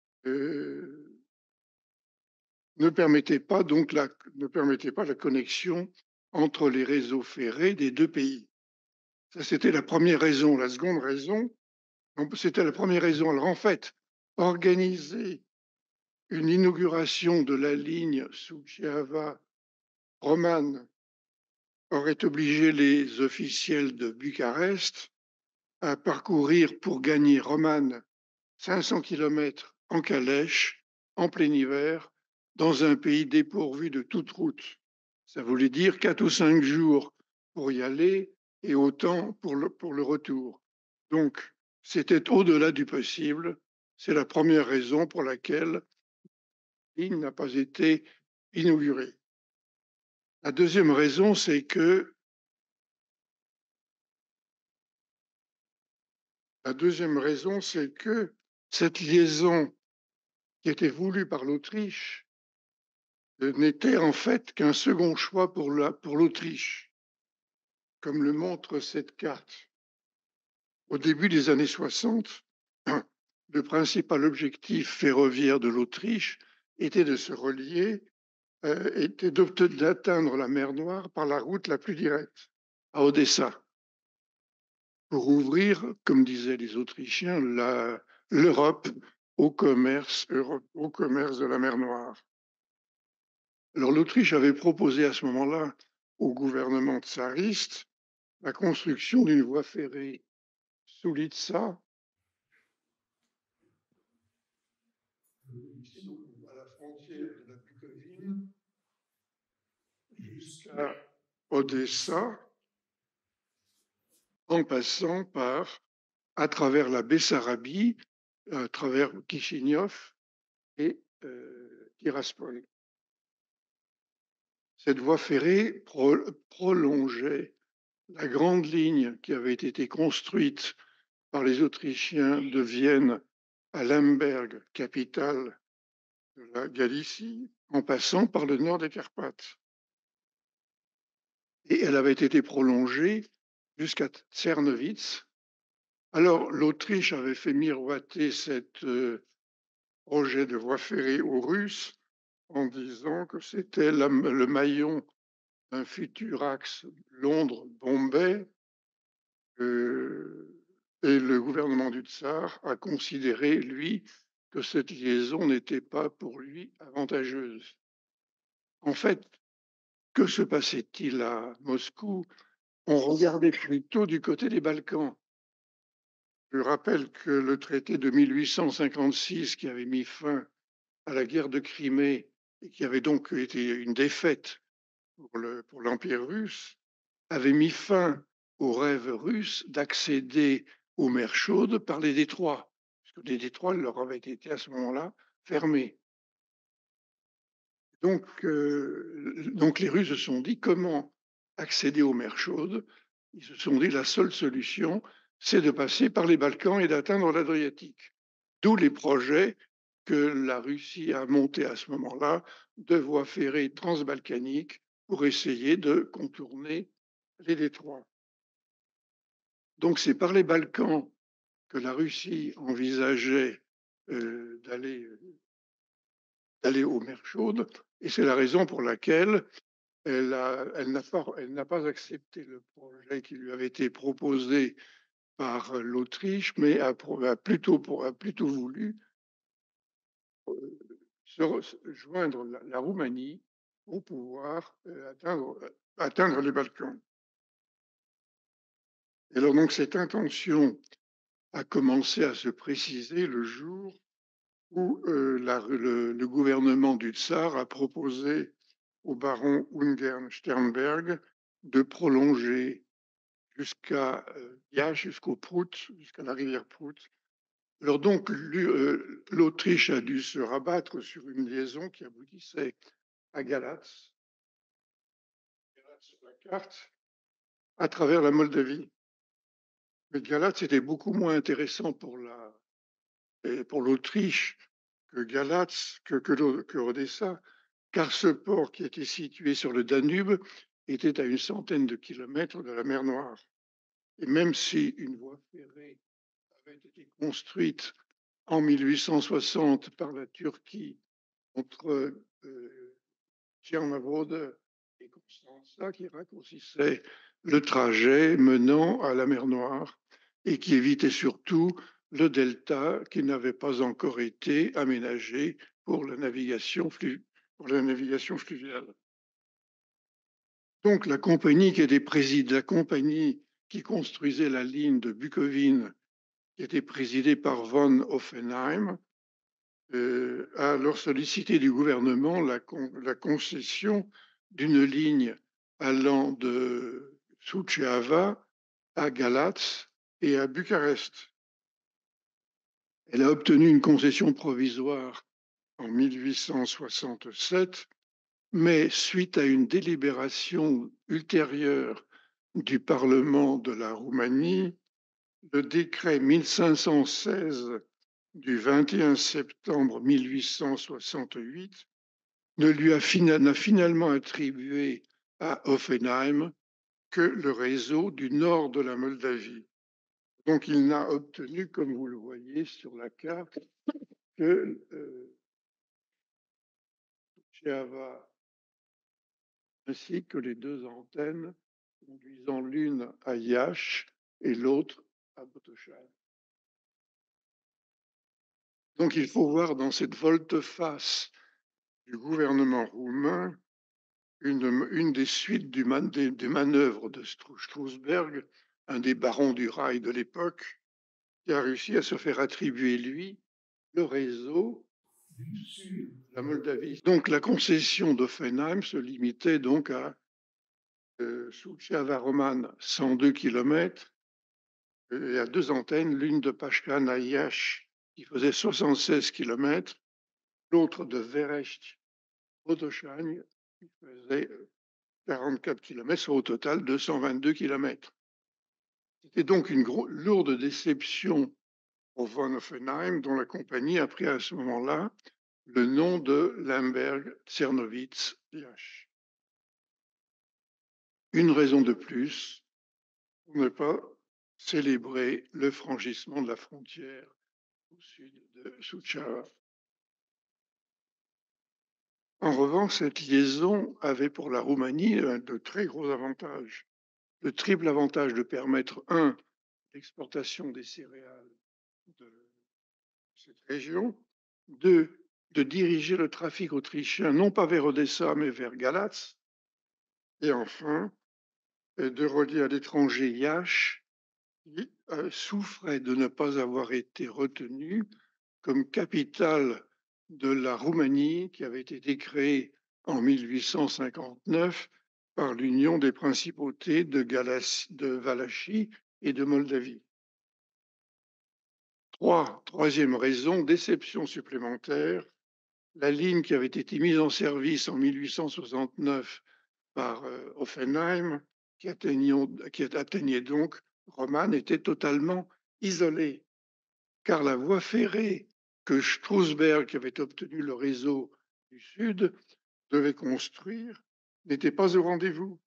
ne permettait pas la connexion entre les réseaux ferrés des deux pays. Ça, c'était la première raison. La seconde raison, c'était la première raison. Alors en fait, organiser une inauguration de la ligne Suceava-Roman aurait obligé les officiels de Bucarest à parcourir pour gagner Romanne 500 kilomètres en calèche, en plein hiver, dans un pays dépourvu de toute route. Ça voulait dire 4 ou 5 jours pour y aller et autant pour le retour. Donc, c'était au-delà du possible. C'est la première raison pour laquelle il n'a pas été inauguré. La deuxième raison, c'est que cette liaison qui était voulue par l'Autriche n'était en fait qu'un second choix pour l'Autriche, comme le montre cette carte. Au début des années 60, le principal objectif ferroviaire de l'Autriche était de se relier, était d'atteindre la mer Noire par la route la plus directe, à Odessa, pour ouvrir, comme disaient les Autrichiens, l'Europe au commerce de la mer Noire. Alors l'Autriche avait proposé à ce moment-là au gouvernement tsariste la construction d'une voie ferrée sous Litsa, à la frontière de la Bucovine, jusqu'à Odessa, en passant à travers la Bessarabie, à travers Kishinev et Tiraspol. Cette voie ferrée prolongeait la grande ligne qui avait été construite par les Autrichiens de Vienne à Lemberg, capitale de la Galicie, en passant par le nord des Carpates. Et elle avait été prolongée jusqu'à Czernowitz. Alors, l'Autriche avait fait miroiter cet projet de voie ferrée aux Russes en disant que c'était le maillon d'un futur axe Londres-Bombay. Et le gouvernement du Tsar a considéré, lui, que cette liaison n'était pas pour lui avantageuse. En fait, que se passait-il à Moscou? On regardait plutôt du côté des Balkans. Je rappelle que le traité de 1856, qui avait mis fin à la guerre de Crimée et qui avait donc été une défaite pour l'Empire russe, avait mis fin au rêve russe d'accéder aux mers chaudes par les détroits, puisque les détroits leur avaient été à ce moment-là fermés. Donc les Russes se sont dit comment accéder aux mers chaudes. Ils se sont dit la seule solution, c'est de passer par les Balkans et d'atteindre l'Adriatique. D'où les projets que la Russie a montés à ce moment-là de voies ferrées transbalkaniques pour essayer de contourner les détroits. Donc c'est par les Balkans que la Russie envisageait d'aller aux mers chaudes, et c'est la raison pour laquelle elle n'a pas accepté le projet qui lui avait été proposé par l'Autriche, mais a plutôt voulu joindre la Roumanie pour pouvoir atteindre les Balkans. Et alors donc cette intention a commencé à se préciser le jour où le gouvernement du Tsar a proposé au baron Ungern-Sternberg de prolonger jusqu'à jusqu'au Prout, jusqu'à la rivière Prout. Alors donc, l'Autriche a dû se rabattre sur une liaison qui aboutissait à Galatz, sur la carte, à travers la Moldavie. Mais Galatz était beaucoup moins intéressant pour l'Autriche que Galatz, que Odessa, car ce port qui était situé sur le Danube était à une centaine de kilomètres de la mer Noire. Et même si une voie ferrée avait été construite en 1860 par la Turquie entre Cernavod et Constanța, qui raccourcissait le trajet menant à la mer Noire et qui évitait surtout le delta qui n'avait pas encore été aménagé pour la navigation fluviale. Donc la compagnie qui était présidée, la compagnie qui construisait la ligne de Bukovine, qui était présidée par von Hoffenheim, a alors sollicité du gouvernement la concession d'une ligne allant de Suceava à Galatz et à Bucarest. Elle a obtenu une concession provisoire en 1867, mais suite à une délibération ultérieure du Parlement de la Roumanie, le décret 1516 du 21 septembre 1868 n'a finalement attribué à Offenheim que le réseau du nord de la Moldavie. Donc il n'a obtenu, comme vous le voyez sur la carte, que Suceava ainsi que les deux antennes conduisant l'une à Iași et l'autre à Botoșani. Donc il faut voir dans cette volte-face du gouvernement roumain une des suites des manœuvres de Strusberg, un des barons du rail de l'époque, qui a réussi à se faire attribuer, lui, le réseau du sud de la Moldavie. Donc la concession d'Offenheim se limitait donc à Suceava-Roman, 102 km, et à deux antennes, l'une de Pașcani à Iași, qui faisait 76 km, l'autre de Verești-Botoșani, qui faisait 44 km, soit au total 222 km. C'était donc une lourde déception pour von Hoffenheim, dont la compagnie a pris à ce moment-là le nom de Lemberg-Czernowitz-Iași. Une raison de plus pour ne pas célébrer le franchissement de la frontière au sud de Suceava. En revanche, cette liaison avait pour la Roumanie de très gros avantages. Le triple avantage de permettre, un, l'exportation des céréales de cette région, deux, de diriger le trafic autrichien non pas vers Odessa mais vers Galatz, et enfin, de relier à l'étranger Iași, qui souffrait de ne pas avoir été retenu comme capitale de la Roumanie qui avait été créée en 1859 par l'union des principautés de Valachie et de Moldavie. Troisième raison, déception supplémentaire, la ligne qui avait été mise en service en 1869 par Offenheim, qui atteignait donc Roman, était totalement isolée, car la voie ferrée que Strusberg, qui avait obtenu le réseau du Sud, devait construire, n'était pas au rendez-vous.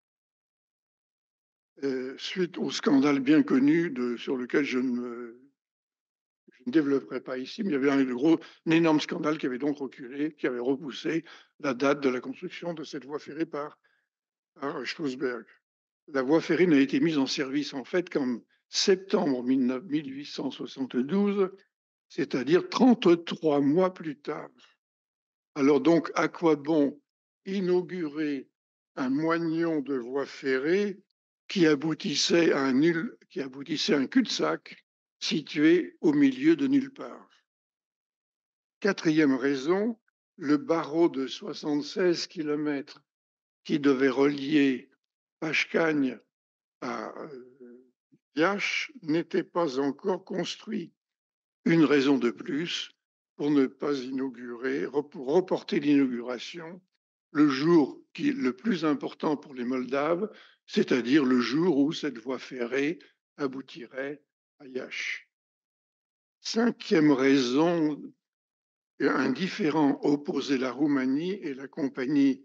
Suite au scandale bien connu sur lequel je ne développerai pas ici, mais il y avait un énorme scandale qui avait donc reculé, qui avait repoussé la date de la construction de cette voie ferrée par Strusberg. La voie ferrée n'a été mise en service en fait qu'en septembre 1872, c'est-à-dire 33 mois plus tard. Alors donc, à quoi bon inaugurer un moignon de voie ferrée qui aboutissait à un cul-de-sac situé au milieu de nulle part? Quatrième raison, le barreau de 76 km qui devait relier Pașcani à Iași n'était pas encore construit. Une raison de plus pour ne pas reporter l'inauguration le jour qui est le plus important pour les Moldaves, c'est-à-dire le jour où cette voie ferrée aboutirait à Iași. Cinquième raison, un différend opposait la Roumanie et la compagnie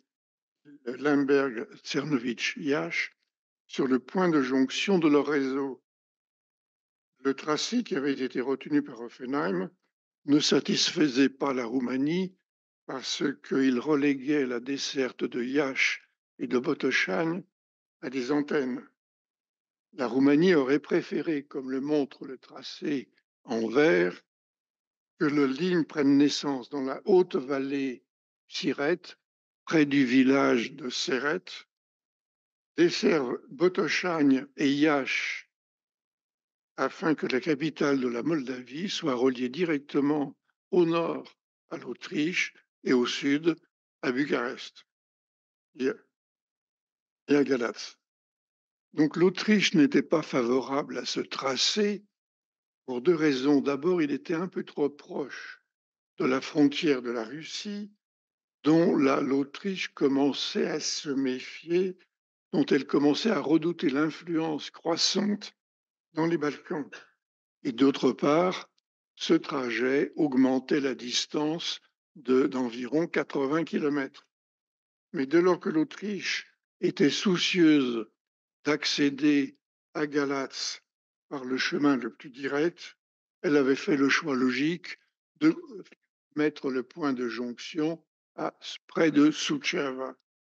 Lemberg-Czernowitz-Iași sur le point de jonction de leur réseau. Le tracé qui avait été retenu par Offenheim ne satisfaisait pas la Roumanie parce qu'il reléguait la desserte de Iași et de Botoșani à des antennes. La Roumanie aurait préféré, comme le montre le tracé en vert, que la ligne prenne naissance dans la haute vallée Siret, près du village de Seret, desservent Botoșani et Iași afin que la capitale de la Moldavie soit reliée directement au nord à l'Autriche et au sud à Bucarest et à Galatz. Donc l'Autriche n'était pas favorable à ce tracé pour deux raisons. D'abord, il était un peu trop proche de la frontière de la Russie, dont l'Autriche commençait à se méfier, dont elle commençait à redouter l'influence croissante dans les Balkans. Et d'autre part, ce trajet augmentait la distance d'environ 80 km. Mais dès lors que l'Autriche était soucieuse d'accéder à Galatz par le chemin le plus direct, elle avait fait le choix logique de mettre le point de jonction près de Suceava.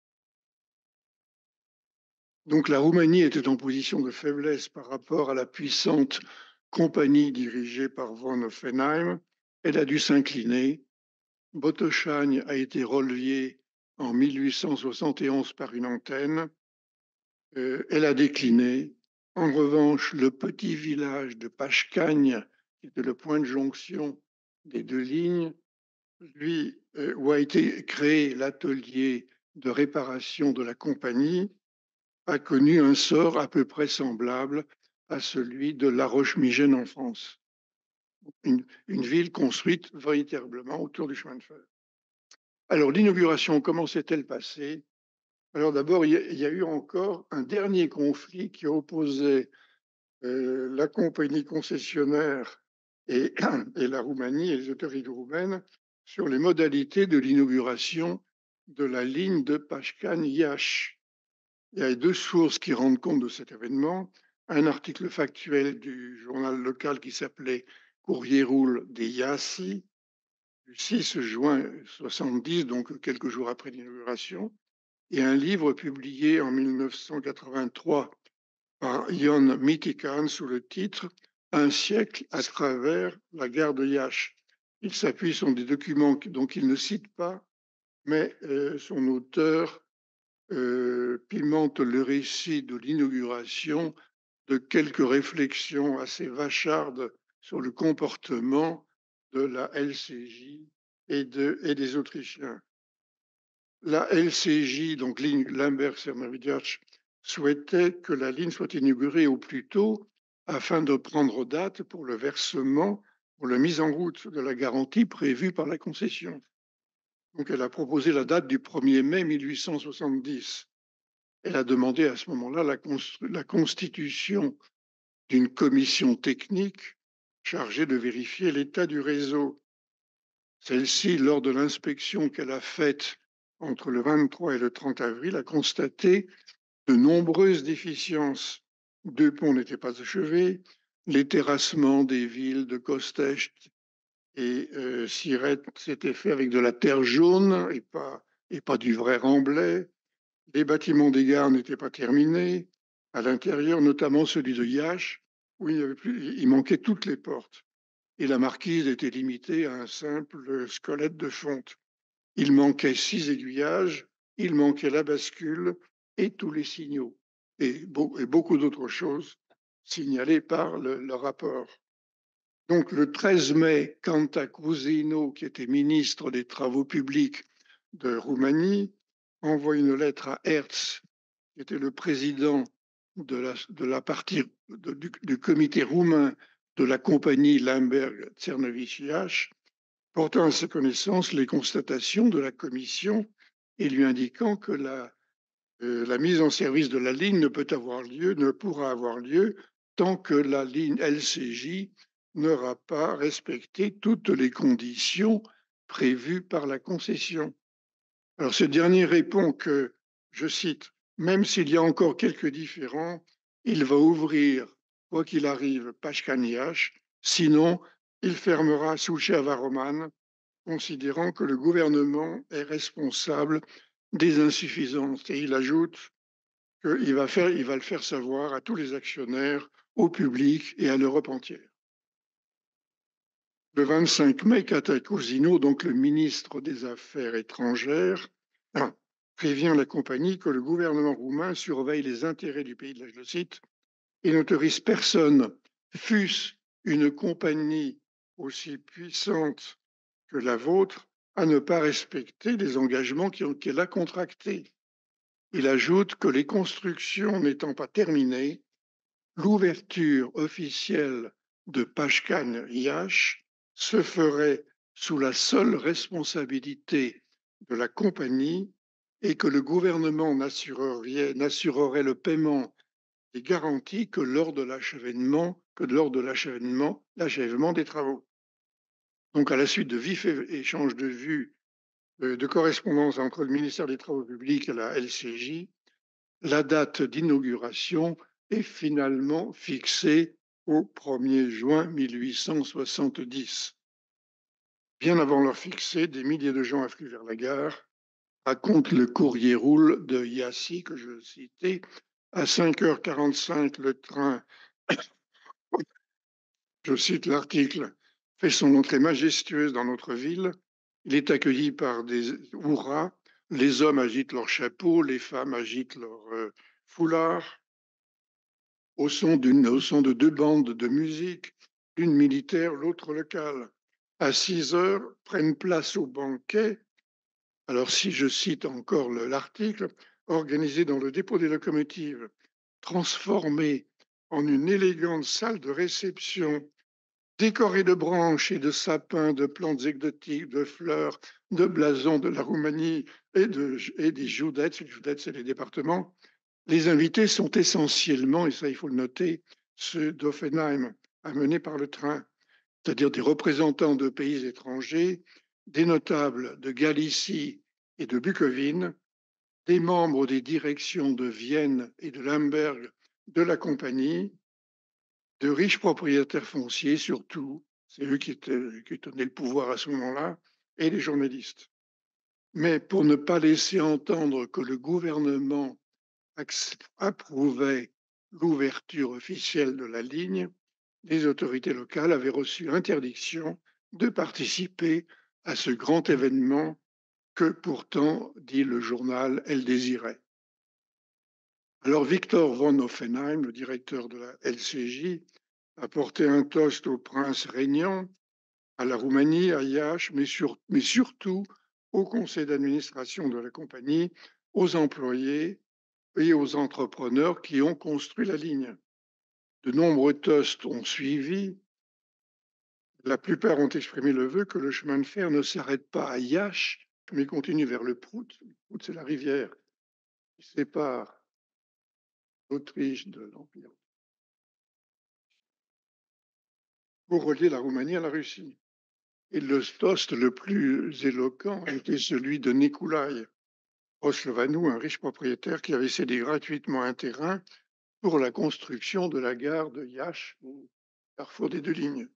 Donc la Roumanie était en position de faiblesse par rapport à la puissante compagnie dirigée par von Offenheim. Elle a dû s'incliner. Botoșani a été reliée en 1871 par une antenne. Elle a décliné. En revanche, le petit village de Pașcani, qui était le point de jonction des deux lignes, lui, où a été créé l'atelier de réparation de la compagnie, a connu un sort à peu près semblable à celui de La Roche-Migène en France, une ville construite véritablement autour du chemin de fer. Alors l'inauguration, comment s'est-elle passée? Alors d'abord, il y a eu encore un dernier conflit qui opposait la compagnie concessionnaire et la Roumanie et les autorités roumaines sur les modalités de l'inauguration de la ligne de Pașcani-Iași. Il y a deux sources qui rendent compte de cet événement. Un article factuel du journal local qui s'appelait Courrierul de Iași, du 6 juin 70, donc quelques jours après l'inauguration, et un livre publié en 1983 par Ion Mitican sous le titre « Un siècle à travers la gare de Iași ». Il s'appuie sur des documents donc il ne cite pas, mais son auteur pimente le récit de l'inauguration de quelques réflexions assez vachardes sur le comportement de la LCJ et des Autrichiens. La LCJ, donc ligne Lemberg-Černović, souhaitait que la ligne soit inaugurée au plus tôt afin de prendre date pour le versement, pour la mise en route de la garantie prévue par la concession. Donc elle a proposé la date du 1er mai 1870. Elle a demandé à ce moment-là la constitution d'une commission technique chargée de vérifier l'état du réseau. Celle-ci, lors de l'inspection qu'elle a faite entre le 23 et le 30 avril, a constaté de nombreuses déficiences. Deux ponts n'étaient pas achevés, les terrassements des villes de Kostest et Siret s'étaient faits avec de la terre jaune et pas du vrai remblai. Les bâtiments des gares n'étaient pas terminés. À l'intérieur, notamment celui de Iași, où il manquait toutes les portes. Et la marquise était limitée à un simple squelette de fonte. Il manquait 6 aiguillages, il manquait la bascule et tous les signaux, et beaucoup d'autres choses signalées par le rapport. Donc le 13 mai, Cantacuzino, qui était ministre des Travaux publics de Roumanie, envoie une lettre à Herz, qui était le président de la partie du comité roumain de la compagnie Lemberg-Černović, portant à sa connaissance les constatations de la commission et lui indiquant que la mise en service de la ligne ne pourra avoir lieu tant que la ligne LCJ n'aura pas respecté toutes les conditions prévues par la concession. Alors ce dernier répond que, je cite, « Même s'il y a encore quelques différends, il va ouvrir, quoi qu'il arrive, Pașcani-Iași, sinon il fermera Suceava-Roman, considérant que le gouvernement est responsable des insuffisances. » Et il ajoute qu'il va le faire savoir à tous les actionnaires, au public et à l'Europe entière. Le 25 mai, Cantacuzino, donc le ministre des Affaires étrangères, prévient la compagnie que le gouvernement roumain surveille les intérêts du pays, là je le cite, et n'autorise personne, fût-ce une compagnie aussi puissante que la vôtre, à ne pas respecter les engagements qu'elle a contractés. Il ajoute que les constructions n'étant pas terminées, l'ouverture officielle de Pashkan Yash se ferait sous la seule responsabilité de la compagnie et que le gouvernement n'assurerait le paiement des garanties que lors de l'achèvement des travaux. Donc, à la suite de vifs échanges de vues, de correspondance entre le ministère des Travaux publics et la LCJ, la date d'inauguration est finalement fixée au 1er juin 1870. Bien avant leur fixée, des milliers de gens affluent vers la gare, raconte le courrier roule de Yassi, que je citais. À 5h45, le train, je cite l'article, fait son entrée majestueuse dans notre ville. Il est accueilli par des hurrahs. Les hommes agitent leurs chapeaux, les femmes agitent leurs foulards. Au son de deux bandes de musique, l'une militaire, l'autre locale. À 6h, prennent place au banquet. Alors, si je cite encore l'article, organisé dans le dépôt des locomotives, transformé en une élégante salle de réception, décorée de branches et de sapins, de plantes exotiques, de fleurs, de blasons de la Roumanie et des Joudettes. Les Joudettes, c'est les départements. Les invités sont essentiellement, et ça il faut le noter, ceux d'Offenheim, amenés par le train, c'est-à-dire des représentants de pays étrangers, des notables de Galicie et de Bucovine, des membres des directions de Vienne et de Lemberg de la compagnie, de riches propriétaires fonciers surtout, c'est eux qui tenaient le pouvoir à ce moment-là, et les journalistes. Mais pour ne pas laisser entendre que le gouvernement approuvait l'ouverture officielle de la ligne, les autorités locales avaient reçu interdiction de participer à ce grand événement que pourtant, dit le journal, elles désiraient. Alors Victor von Offenheim, le directeur de la LCJ, a porté un toast au prince régnant, à la Roumanie, à Iași, mais surtout au conseil d'administration de la compagnie, aux employés et aux entrepreneurs qui ont construit la ligne. De nombreux toasts ont suivi. La plupart ont exprimé le vœu que le chemin de fer ne s'arrête pas à Iași, mais continue vers le Prout. Le Prout, c'est la rivière qui sépare l'Autriche de l'Empire pour relier la Roumanie à la Russie. Et le toast le plus éloquent était celui de Nicolaï Roslovanou, un riche propriétaire qui avait cédé gratuitement un terrain pour la construction de la gare de Iași, au carrefour des deux lignes.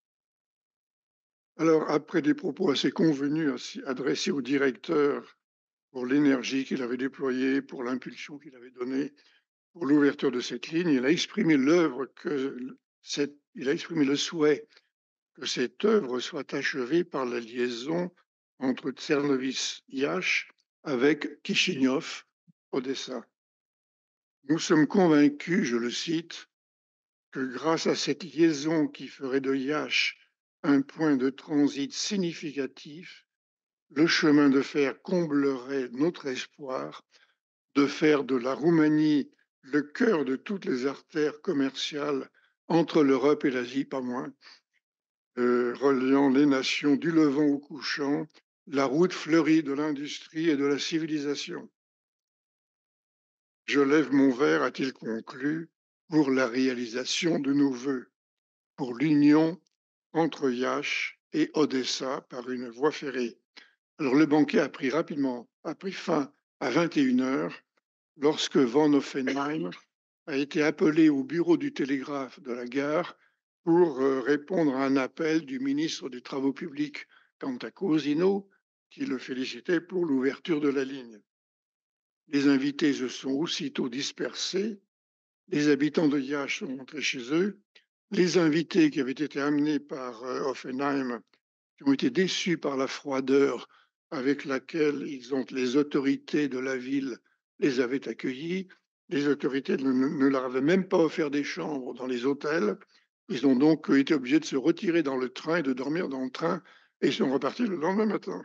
Alors, après des propos assez convenus adressés au directeur pour l'énergie qu'il avait déployée, pour l'impulsion qu'il avait donnée pour l'ouverture de cette ligne, il a exprimé le souhait que cette œuvre soit achevée par la liaison entre Tchernovice-Iași avec Kishinev, Odessa. Nous sommes convaincus, je le cite, que grâce à cette liaison qui ferait de Iași un point de transit significatif, le chemin de fer comblerait notre espoir de faire de la Roumanie le cœur de toutes les artères commerciales entre l'Europe et l'Asie, pas moins, reliant les nations du Levant au couchant, la route fleurie de l'industrie et de la civilisation. Je lève mon verre, a-t-il conclu, pour la réalisation de nos vœux, pour l'union entre Iași et Odessa par une voie ferrée. Alors le banquet a pris fin à 21h lorsque von Offenheim a été appelé au bureau du télégraphe de la gare pour répondre à un appel du ministre des Travaux publics Cantacuzino qui le félicitait pour l'ouverture de la ligne. Les invités se sont aussitôt dispersés, les habitants de Iași sont rentrés chez eux, les invités qui avaient été amenés par Offenheim, qui ont été déçus par la froideur avec laquelle les autorités de la ville les avaient accueillis. Les autorités ne leur avaient même pas offert des chambres dans les hôtels. Ils ont donc été obligés de se retirer dans le train et de dormir dans le train, et ils sont repartis le lendemain matin.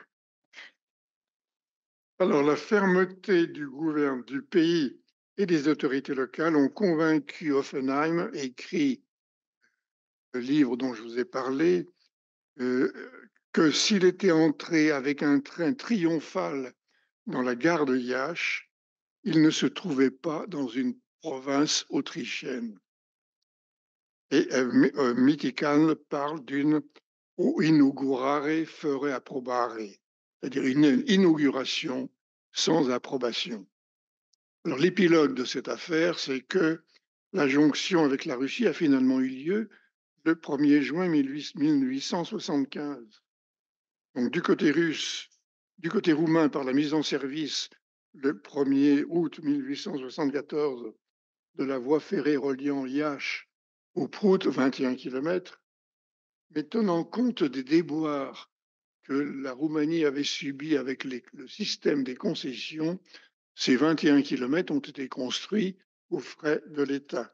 Alors, la fermeté du pays et des autorités locales ont convaincu Oppenheim, écrit le livre dont je vous ai parlé, euh, que s'il était entré avec un train triomphal dans la gare de Iași, il ne se trouvait pas dans une province autrichienne. Et Mitikan parle d'une inaugurare fere approbare, c'est-à-dire une inauguration sans approbation. Alors, l'épilogue de cette affaire, c'est que la jonction avec la Russie a finalement eu lieu le 1er juin 1875. Donc, du côté russe, du côté roumain, par la mise en service le 1er août 1874 de la voie ferrée reliant Iași au Prout, 21 km, mais tenant compte des déboires que la Roumanie avait subis avec le système des concessions, ces 21 km ont été construits aux frais de l'État.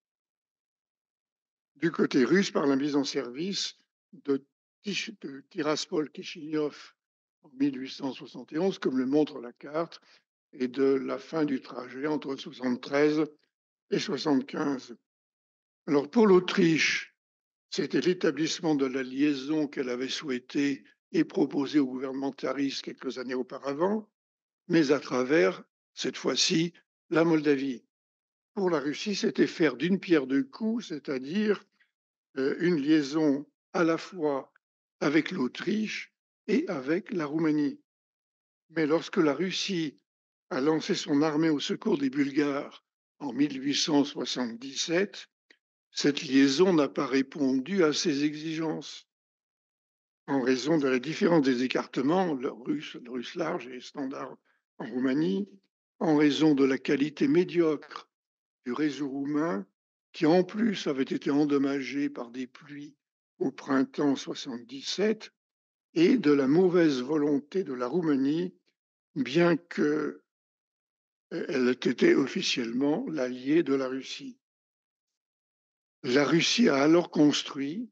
Du côté russe, par la mise en service de Tiraspol-Kishinev en 1871, comme le montre la carte, et de la fin du trajet entre 73 et 75. Alors pour l'Autriche, c'était l'établissement de la liaison qu'elle avait souhaité et proposé au gouvernement tsariste quelques années auparavant, mais à travers, cette fois-ci, la Moldavie. Pour la Russie, c'était faire d'une pierre deux coups, c'est-à-dire une liaison à la fois avec l'Autriche et avec la Roumanie. Mais lorsque la Russie a lancé son armée au secours des Bulgares en 1877, cette liaison n'a pas répondu à ces exigences en raison de la différence des écartements, le russe large et standard en Roumanie, en raison de la qualité médiocre du réseau roumain, qui en plus avait été endommagé par des pluies au printemps 77, et de la mauvaise volonté de la Roumanie, bien qu'elle ait été officiellement l'alliée de la Russie. La Russie a alors construit,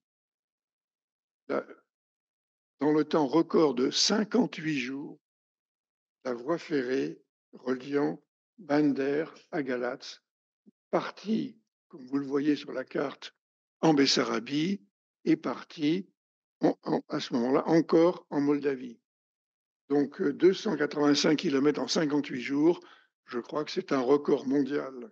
dans le temps record de 58 jours, la voie ferrée reliant Bender à Galatz, partie, comme vous le voyez sur la carte, en Bessarabie et partie à ce moment-là encore en Moldavie. Donc 285 km en 58 jours, je crois que c'est un record mondial.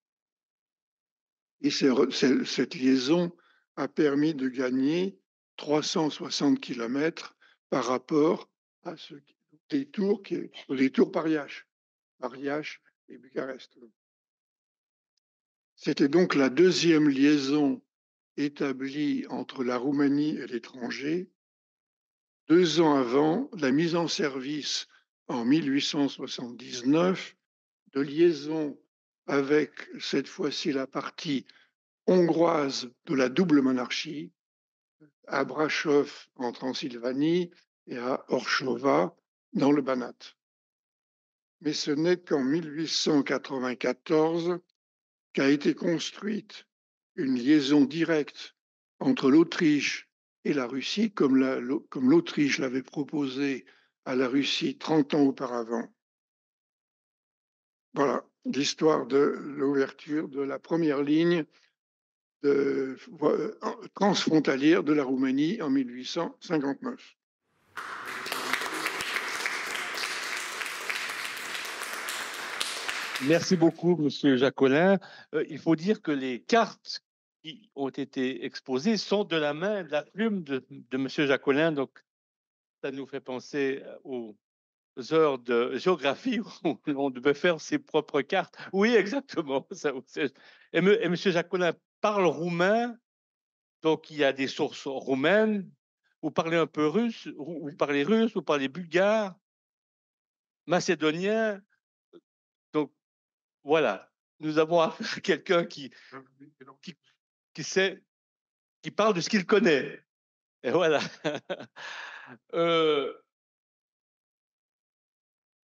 Et cette liaison a permis de gagner 360 km par rapport à ce détour par Iași et Bucarest. C'était donc la deuxième liaison établie entre la Roumanie et l'étranger, 2 ans avant la mise en service en 1879 de liaison avec cette fois-ci la partie hongroise de la double monarchie, à Brașov en Transylvanie et à Orshova dans le Banat. Mais ce n'est qu'en 1894 qu'a été construite une liaison directe entre l'Autriche et la Russie, comme l'Autriche l'avait proposé à la Russie 30 ans auparavant. Voilà l'histoire de l'ouverture de la première ligne transfrontalière de la Roumanie en 1859. Merci beaucoup, Monsieur Jacolin. Il faut dire que les cartes qui ont été exposées sont de la main, de la plume de Monsieur Jacolin. Donc, ça nous fait penser aux heures de géographie où on devait faire ses propres cartes. Oui, exactement. Et Monsieur Jacolin parle roumain, donc il y a des sources roumaines. Vous parlez un peu russe, vous parlez russe, vous parlez bulgare, macédonien. Donc, voilà, nous avons affaire à quelqu'un qui sait, qui parle de ce qu'il connaît. Et voilà.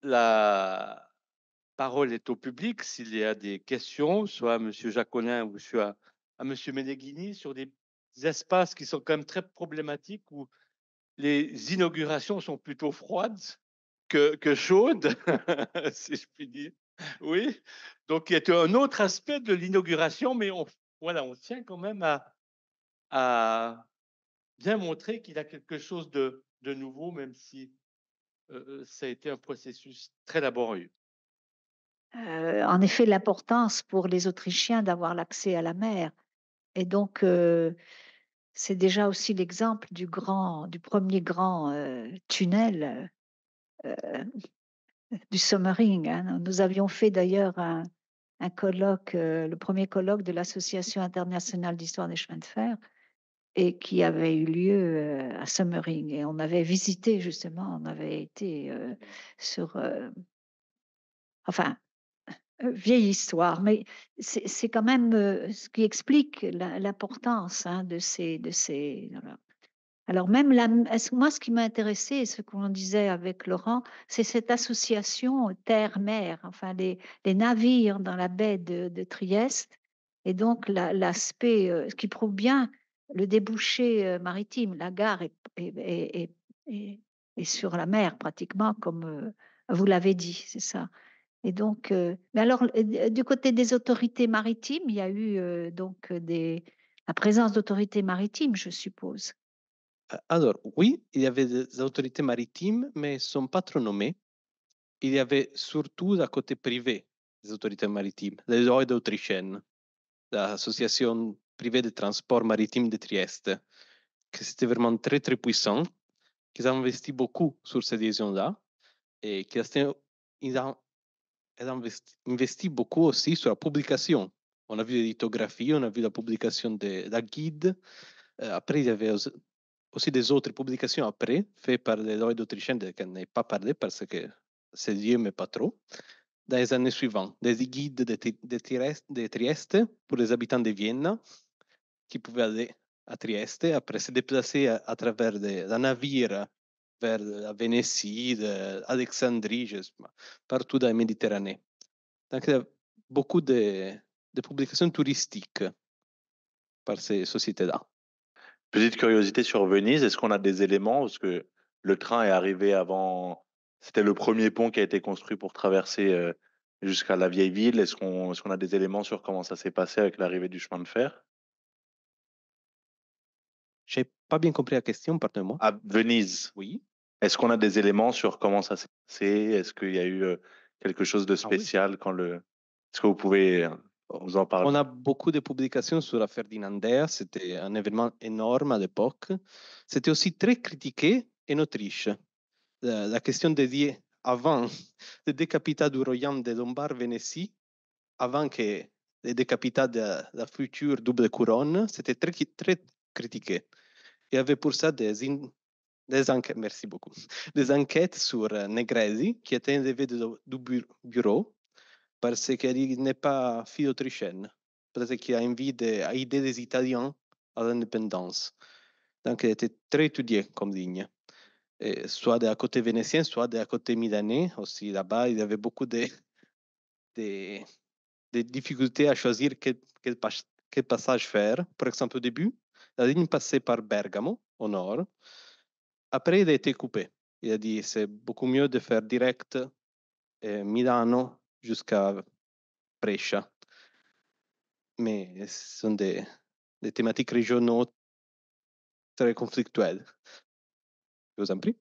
la parole est au public s'il y a des questions, soit à M. Jacolin ou soit à M. Meneghini, sur des espaces qui sont quand même très problématiques où les inaugurations sont plutôt froides que chaudes, si je puis dire. Oui, donc il y a un autre aspect de l'inauguration, mais voilà, on tient quand même à bien montrer qu'il y a quelque chose de nouveau, même si ça a été un processus très laborieux. En effet, l'importance pour les Autrichiens d'avoir l'accès à la mer. Et donc, c'est déjà aussi l'exemple du premier grand tunnel du Sommering, hein. Nous avions fait d'ailleurs un colloque, le premier colloque de l'Association internationale d'histoire des chemins de fer, et qui avait eu lieu à Sommering. Et on avait visité justement, on avait été sur, enfin, vieille histoire, mais c'est quand même ce qui explique l'importance, hein, de ces. Voilà. Alors même moi, ce qui m'a intéressé, et ce qu'on disait avec Laurent, c'est cette association terre-mer, enfin les navires dans la baie de Trieste, et donc l'aspect, ce qui prouve bien le débouché maritime. La gare est sur la mer pratiquement, comme vous l'avez dit, c'est ça. Et donc, mais alors, du côté des autorités maritimes, il y a eu donc la présence d'autorités maritimes, je suppose. Alors, oui, il y avait des autorités maritimes, mais elles ne sont pas trop nommées. Il y avait surtout d'un côté privé des autorités maritimes, les Lloyd autrichiennes, l'association privée de transport maritime de Trieste, que c'était vraiment très, très puissant, qu'ils ont investi beaucoup sur cette liaison-là et qu'ils ont investi beaucoup aussi sur la publication. On a vu les lithographies, on a vu la publication de la guide. Après, il y avait aussi des autres publications après, faites par les Lloyd autrichiennes, que je n'ai pas parlé parce que c'est lié, mais pas trop, dans les années suivantes. Des guides de Trieste pour les habitants de Vienne qui pouvaient aller à Trieste, après se déplacer à travers un navire vers la Vénétie, Alexandrie, partout dans la Méditerranée. Donc, il y a beaucoup de publications touristiques par ces sociétés-là. Petite curiosité sur Venise, est-ce qu'on a des éléments? Parce que le train est arrivé avant. C'était le premier pont qui a été construit pour traverser jusqu'à la vieille ville. Est-ce qu'on a des éléments sur comment ça s'est passé avec l'arrivée du chemin de fer? Je n'ai pas bien compris la question, pardonnez-moi. À Venise, Oui. est-ce qu'on a des éléments sur comment ça s'est passé? Est-ce qu'il y a eu quelque chose de oui. spécial quand le. Est-ce que vous pouvez nous en parler? On a beaucoup de publications sur la Ferdinandea. C'était un événement énorme à l'époque. C'était aussi très critiqué en Autriche. La question dédiée avant le décapitat du royaume des Lombards-Vénétie, avant que le décapitat de la future double couronne, c'était très, très critiqué. Il y avait pour ça des enquêtes, merci beaucoup, des enquêtes sur Negresi, qui était élevé du bureau, parce qu'il n'est pas fille autrichienne, parce qu'il a envie d'aider les Italiens à l'indépendance. Donc, il était très étudié comme ligne. Et soit de la côté vénitien, soit de la côté milanais. Aussi, là-bas, il y avait beaucoup de difficultés à choisir quel passage faire. Par exemple, au début, la ligne passait par Bergamo, au nord. Après, il a été coupé. Il a dit c'est beaucoup mieux de faire direct Milano jusqu'à Brescia. Mais ce sont des thématiques régionaux très conflictuelles. Je vous en prie.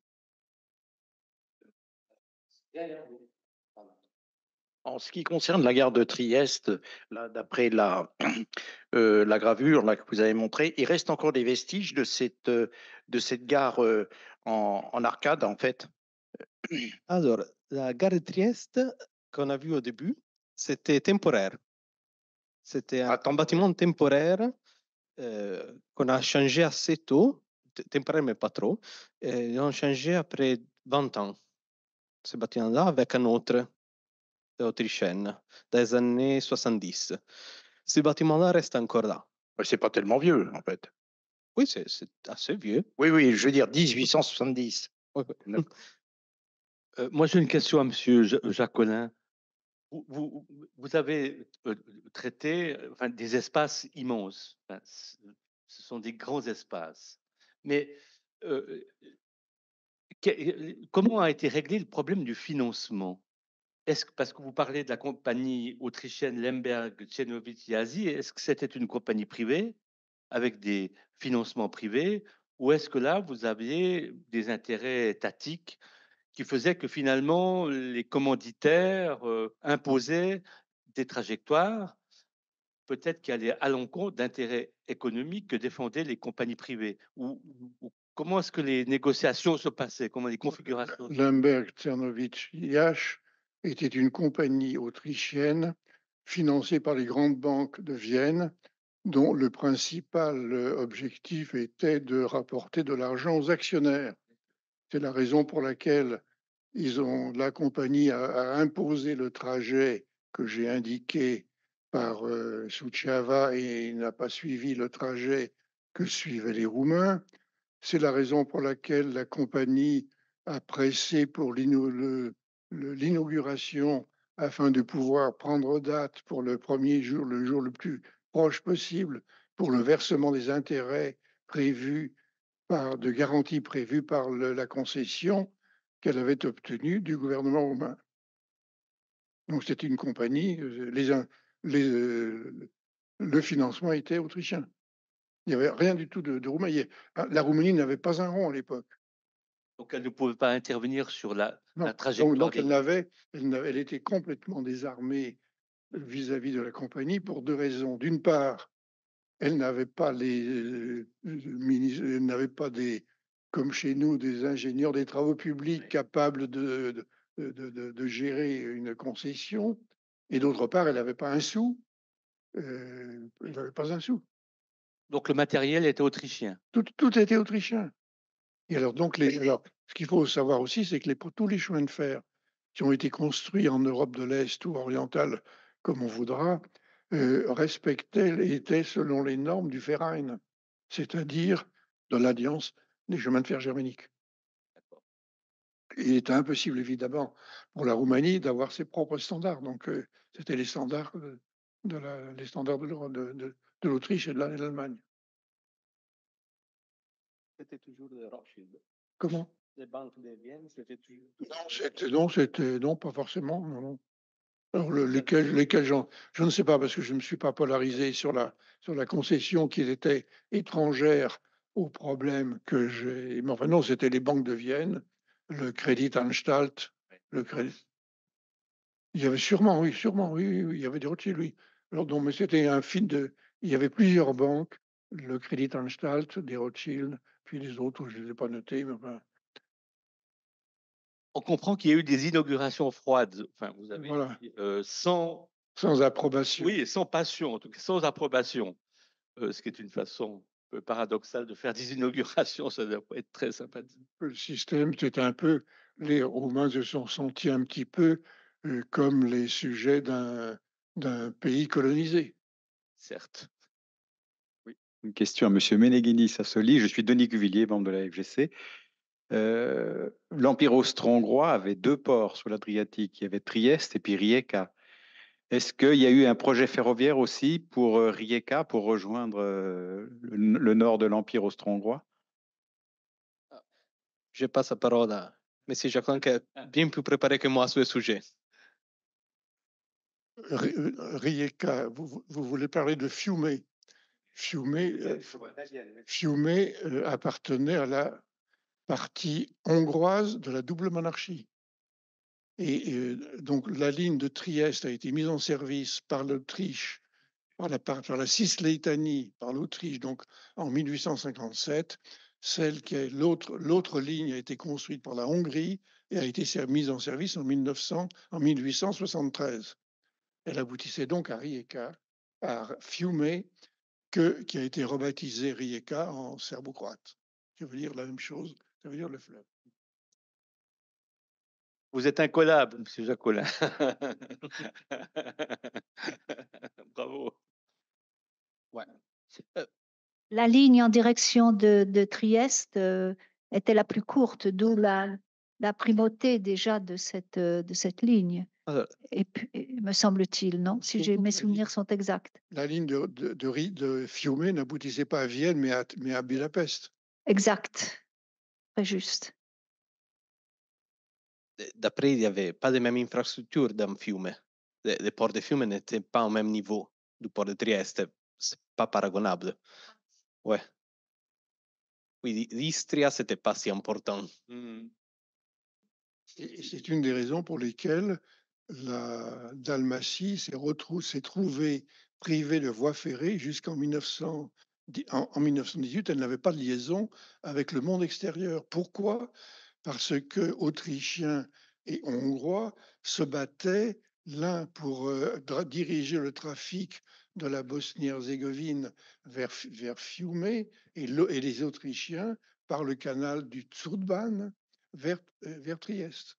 En ce qui concerne la gare de Trieste, là, d'après la gravure là, que vous avez montrée, il reste encore des vestiges de cette gare en arcade, en fait. Alors, la gare de Trieste qu'on a vue au début, c'était temporaire. C'était un bâtiment temporaire qu'on a changé assez tôt, temporaire mais pas trop. Ils ont changé après 20 ans, ce bâtiment-là, avec un autre autrichienne, dans les années 70. Ce bâtiment-là reste encore là. C'est pas tellement vieux, en fait. Oui, c'est assez vieux. Oui, je veux dire 1870. Oui, oui. Moi, j'ai une question à M. Jacquelin. Vous avez traité enfin, des espaces immenses. Enfin, ce sont des grands espaces. Mais comment a été réglé le problème du financement? Est-ce que, parce que vous parlez de la compagnie autrichienne Lemberg Czernowitz Yazi, est-ce que c'était une compagnie privée avec des financements privés, ou est-ce que là, vous aviez des intérêts étatiques qui faisaient que finalement, les commanditaires imposaient des trajectoires, peut-être qui allaient à l'encontre d'intérêts économiques que défendaient les compagnies privées? Ou comment est-ce que les négociations se passaient? Comment les configurations? Lemberg Czernowitz Yacht était une compagnie autrichienne financée par les grandes banques de Vienne, dont le principal objectif était de rapporter de l'argent aux actionnaires. C'est la raison pour laquelle la compagnie a imposé le trajet que j'ai indiqué par Suceava et n'a pas suivi le trajet que suivaient les Roumains. C'est la raison pour laquelle la compagnie a pressé pour l'inauguration afin de pouvoir prendre date pour le premier jour, le jour le plus proche possible, pour le versement des intérêts prévus de garanties prévues par la concession qu'elle avait obtenue du gouvernement roumain. Donc c'était une compagnie, le financement était autrichien. Il n'y avait rien du tout de roumain. La Roumanie n'avait pas un rond à l'époque. Donc, elle ne pouvait pas intervenir sur la Non. trajectoire. Donc elle était complètement désarmée vis-à-vis de la compagnie pour deux raisons. D'une part, elle n'avait pas comme chez nous, des ingénieurs des travaux publics capables de gérer une concession. Et d'autre part, elle n'avait pas un sou. Elle n'avait pas un sou. Donc, le matériel était autrichien. Tout était autrichien. Et alors, ce qu'il faut savoir aussi, c'est que tous les chemins de fer qui ont été construits en Europe de l'Est ou orientale, comme on voudra, étaient selon les normes du Verein, c'est-à-dire de l'Alliance des chemins de fer germaniques. Il était impossible, évidemment, pour la Roumanie d'avoir ses propres standards. Donc, c'était les standards de l'Autriche et de l'Allemagne. C'était toujours de Rothschild. Comment? Les banques de Vienne, c'était toujours. Non, pas forcément. Non. Alors, lesquels je ne sais pas, parce que je ne me suis pas polarisé sur la concession qui était étrangère au problème que j'ai. Mais enfin, non, c'était les banques de Vienne, le Kreditanstalt, le crédit. Il y avait sûrement, oui, il y avait des Rothschild, oui. Alors, non, mais c'était un fil de. Il y avait plusieurs banques, le Kreditanstalt, des Rothschild, puis les autres, je ne les ai pas notés, mais enfin. On comprend qu'il y a eu des inaugurations froides. Enfin, vous avez Voilà. sans approbation. Oui, sans passion, en tout cas sans approbation. Ce qui est une façon un peu paradoxale de faire des inaugurations, ça ne doit pas être très sympathique. Le système, c'est un peu, les Roumains se sont sentis un petit peu comme les sujets d'un pays colonisé. Certes. Oui. Une question à M. Meneghini Sassoli. Je suis Denis Cuvillier, membre de la FGC. L'Empire austro-hongrois avait deux ports sur l'Adriatique. Il y avait Trieste et puis Rijeka. Est-ce qu'il y a eu un projet ferroviaire aussi pour Rijeka, pour rejoindre le nord de l'Empire austro-hongrois? Je passe la parole à M. Jacquelin, qui est bien plus préparé que moi sur le sujet. Rijeka, vous voulez parler de Fiume. Fiume appartenait à la partie hongroise de la double monarchie. Et donc la ligne de Trieste a été mise en service par l'Autriche, par la Cislétanie, par l'Autriche, donc en 1857. L'autre ligne a été construite par la Hongrie et a été mise en service en 1873. Elle aboutissait donc à Rijeka, à Fiume, qui a été rebaptisé Rijeka en serbo-croate. Ça veut dire la même chose, ça veut dire le fleuve. Vous êtes incollable, M. Jacquelin. Bravo. Ouais. La ligne en direction de Trieste était la plus courte, d'où la primauté déjà de cette ligne. Alors, Et puis, me semble-t-il, non? Si mes souvenirs sont exacts. La ligne de Fiume n'aboutissait pas à Vienne, mais à Budapest. Exact. Très juste. d'après, il n'y avait pas les mêmes infrastructures dans Fiume. Le port de Fiume n'était pas au même niveau du port de Trieste. C'est pas paragonable. Ouais. Oui, l'Istria, c'était pas si important. Et c'est une des raisons pour lesquelles la Dalmatie s'est trouvée privée de voie ferrée jusqu'en 1918. Elle n'avait pas de liaison avec le monde extérieur. Pourquoi? Parce que Autrichiens et Hongrois se battaient l'un pour diriger le trafic de la Bosnie-Herzégovine vers Fiume et les Autrichiens par le canal du Tsurbahn vers Trieste.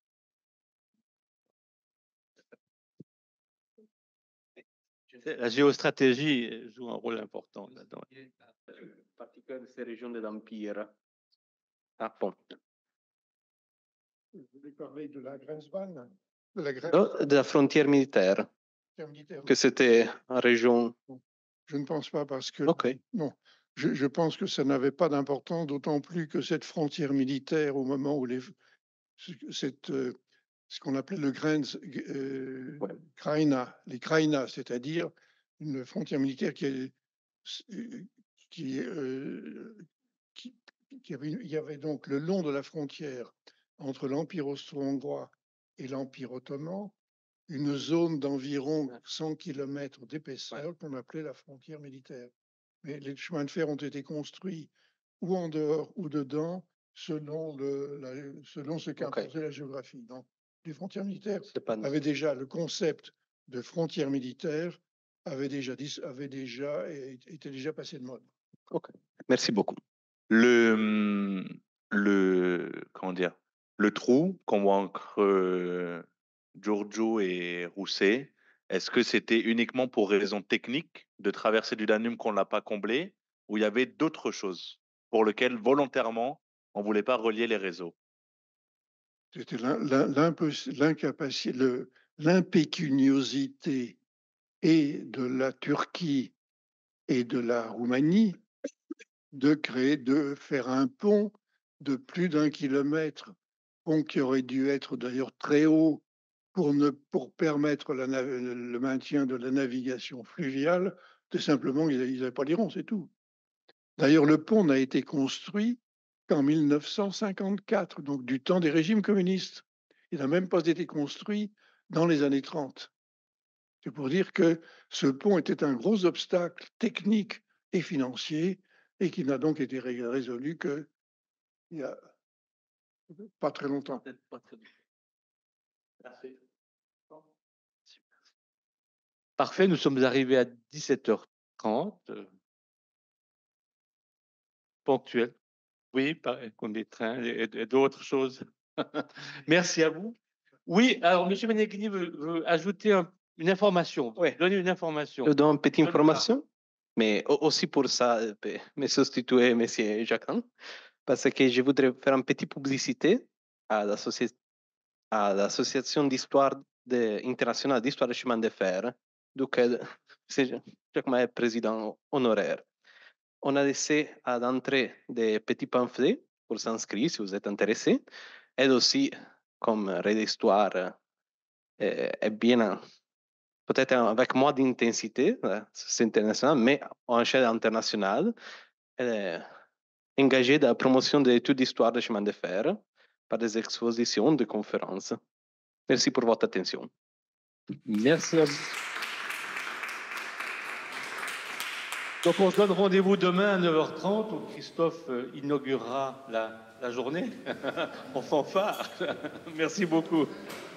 La géostratégie joue un rôle important là-dedans. En particulier de ces régions de l'Empire. Ah bon. Vous voulez parler de la Grenzbahn, De la frontière militaire, militaire? que c'était en région. Je ne pense pas parce que Ok. non, je pense que ça n'avait pas d'importance, d'autant plus que cette frontière militaire, au moment où ce qu'on appelait le Krajina, les Krajina, c'est-à-dire une frontière militaire il y avait donc le long de la frontière entre l'Empire austro-hongrois et l'Empire ottoman, une zone d'environ 100 km d'épaisseur qu'on appelait la frontière militaire. Mais les chemins de fer ont été construits ou en dehors ou dedans, selon ce qu'imposait la géographie. Donc, les frontières militaires avaient déjà le concept de frontière militaire, était déjà passé de mode. Ok. Merci beaucoup. Comment dire, le trou qu'on voit entre Giorgio et Rousset, est-ce que c'était uniquement pour raison technique de traverser du Danube qu'on ne l'a pas comblé, ou il y avait d'autres choses pour lesquelles volontairement on ne voulait pas relier les réseaux? C'était l'incapacité, l'impécuniosité et de la Turquie et de la Roumanie de faire un pont de plus d'1 kilomètre, pont qui aurait dû être d'ailleurs très haut pour permettre le maintien de la navigation fluviale. Tout simplement, ils n'avaient pas les ronds, c'est tout. D'ailleurs, le pont n'a été construit qu'en 1954, donc du temps des régimes communistes. Il n'a même pas été construit dans les années 30. C'est pour dire que ce pont était un gros obstacle technique et financier et qui n'a donc été résolu qu'il n'y a pas très longtemps. Merci. Parfait, nous sommes arrivés à 17h30. Ponctuel. Oui, pareil, comme des trains et d'autres choses. Merci à vous. Oui, alors M. Meneghini veut ajouter une information. Oui. Donner une information. Je donne une petite Donne-la. information, mais aussi pour ça, me substituer M. Jacquin, parce que je voudrais faire une petite publicité à l'Association d'histoire internationale d'histoire des chemins de fer, duquel Jacquin est président honoraire. On a laissé à l'entrée des petits pamphlets pour s'inscrire si vous êtes intéressé, et aussi comme Raid d'Histoire est bien, peut-être avec moins d'intensité, c'est international, mais en échelle internationale, elle est engagée dans la promotion de l'étude d'histoire des chemins de fer par des expositions, des conférences. Merci pour votre attention. Merci à vous. Donc on se donne rendez-vous demain à 9h30 où Christophe inaugurera la journée en fanfare. Merci beaucoup.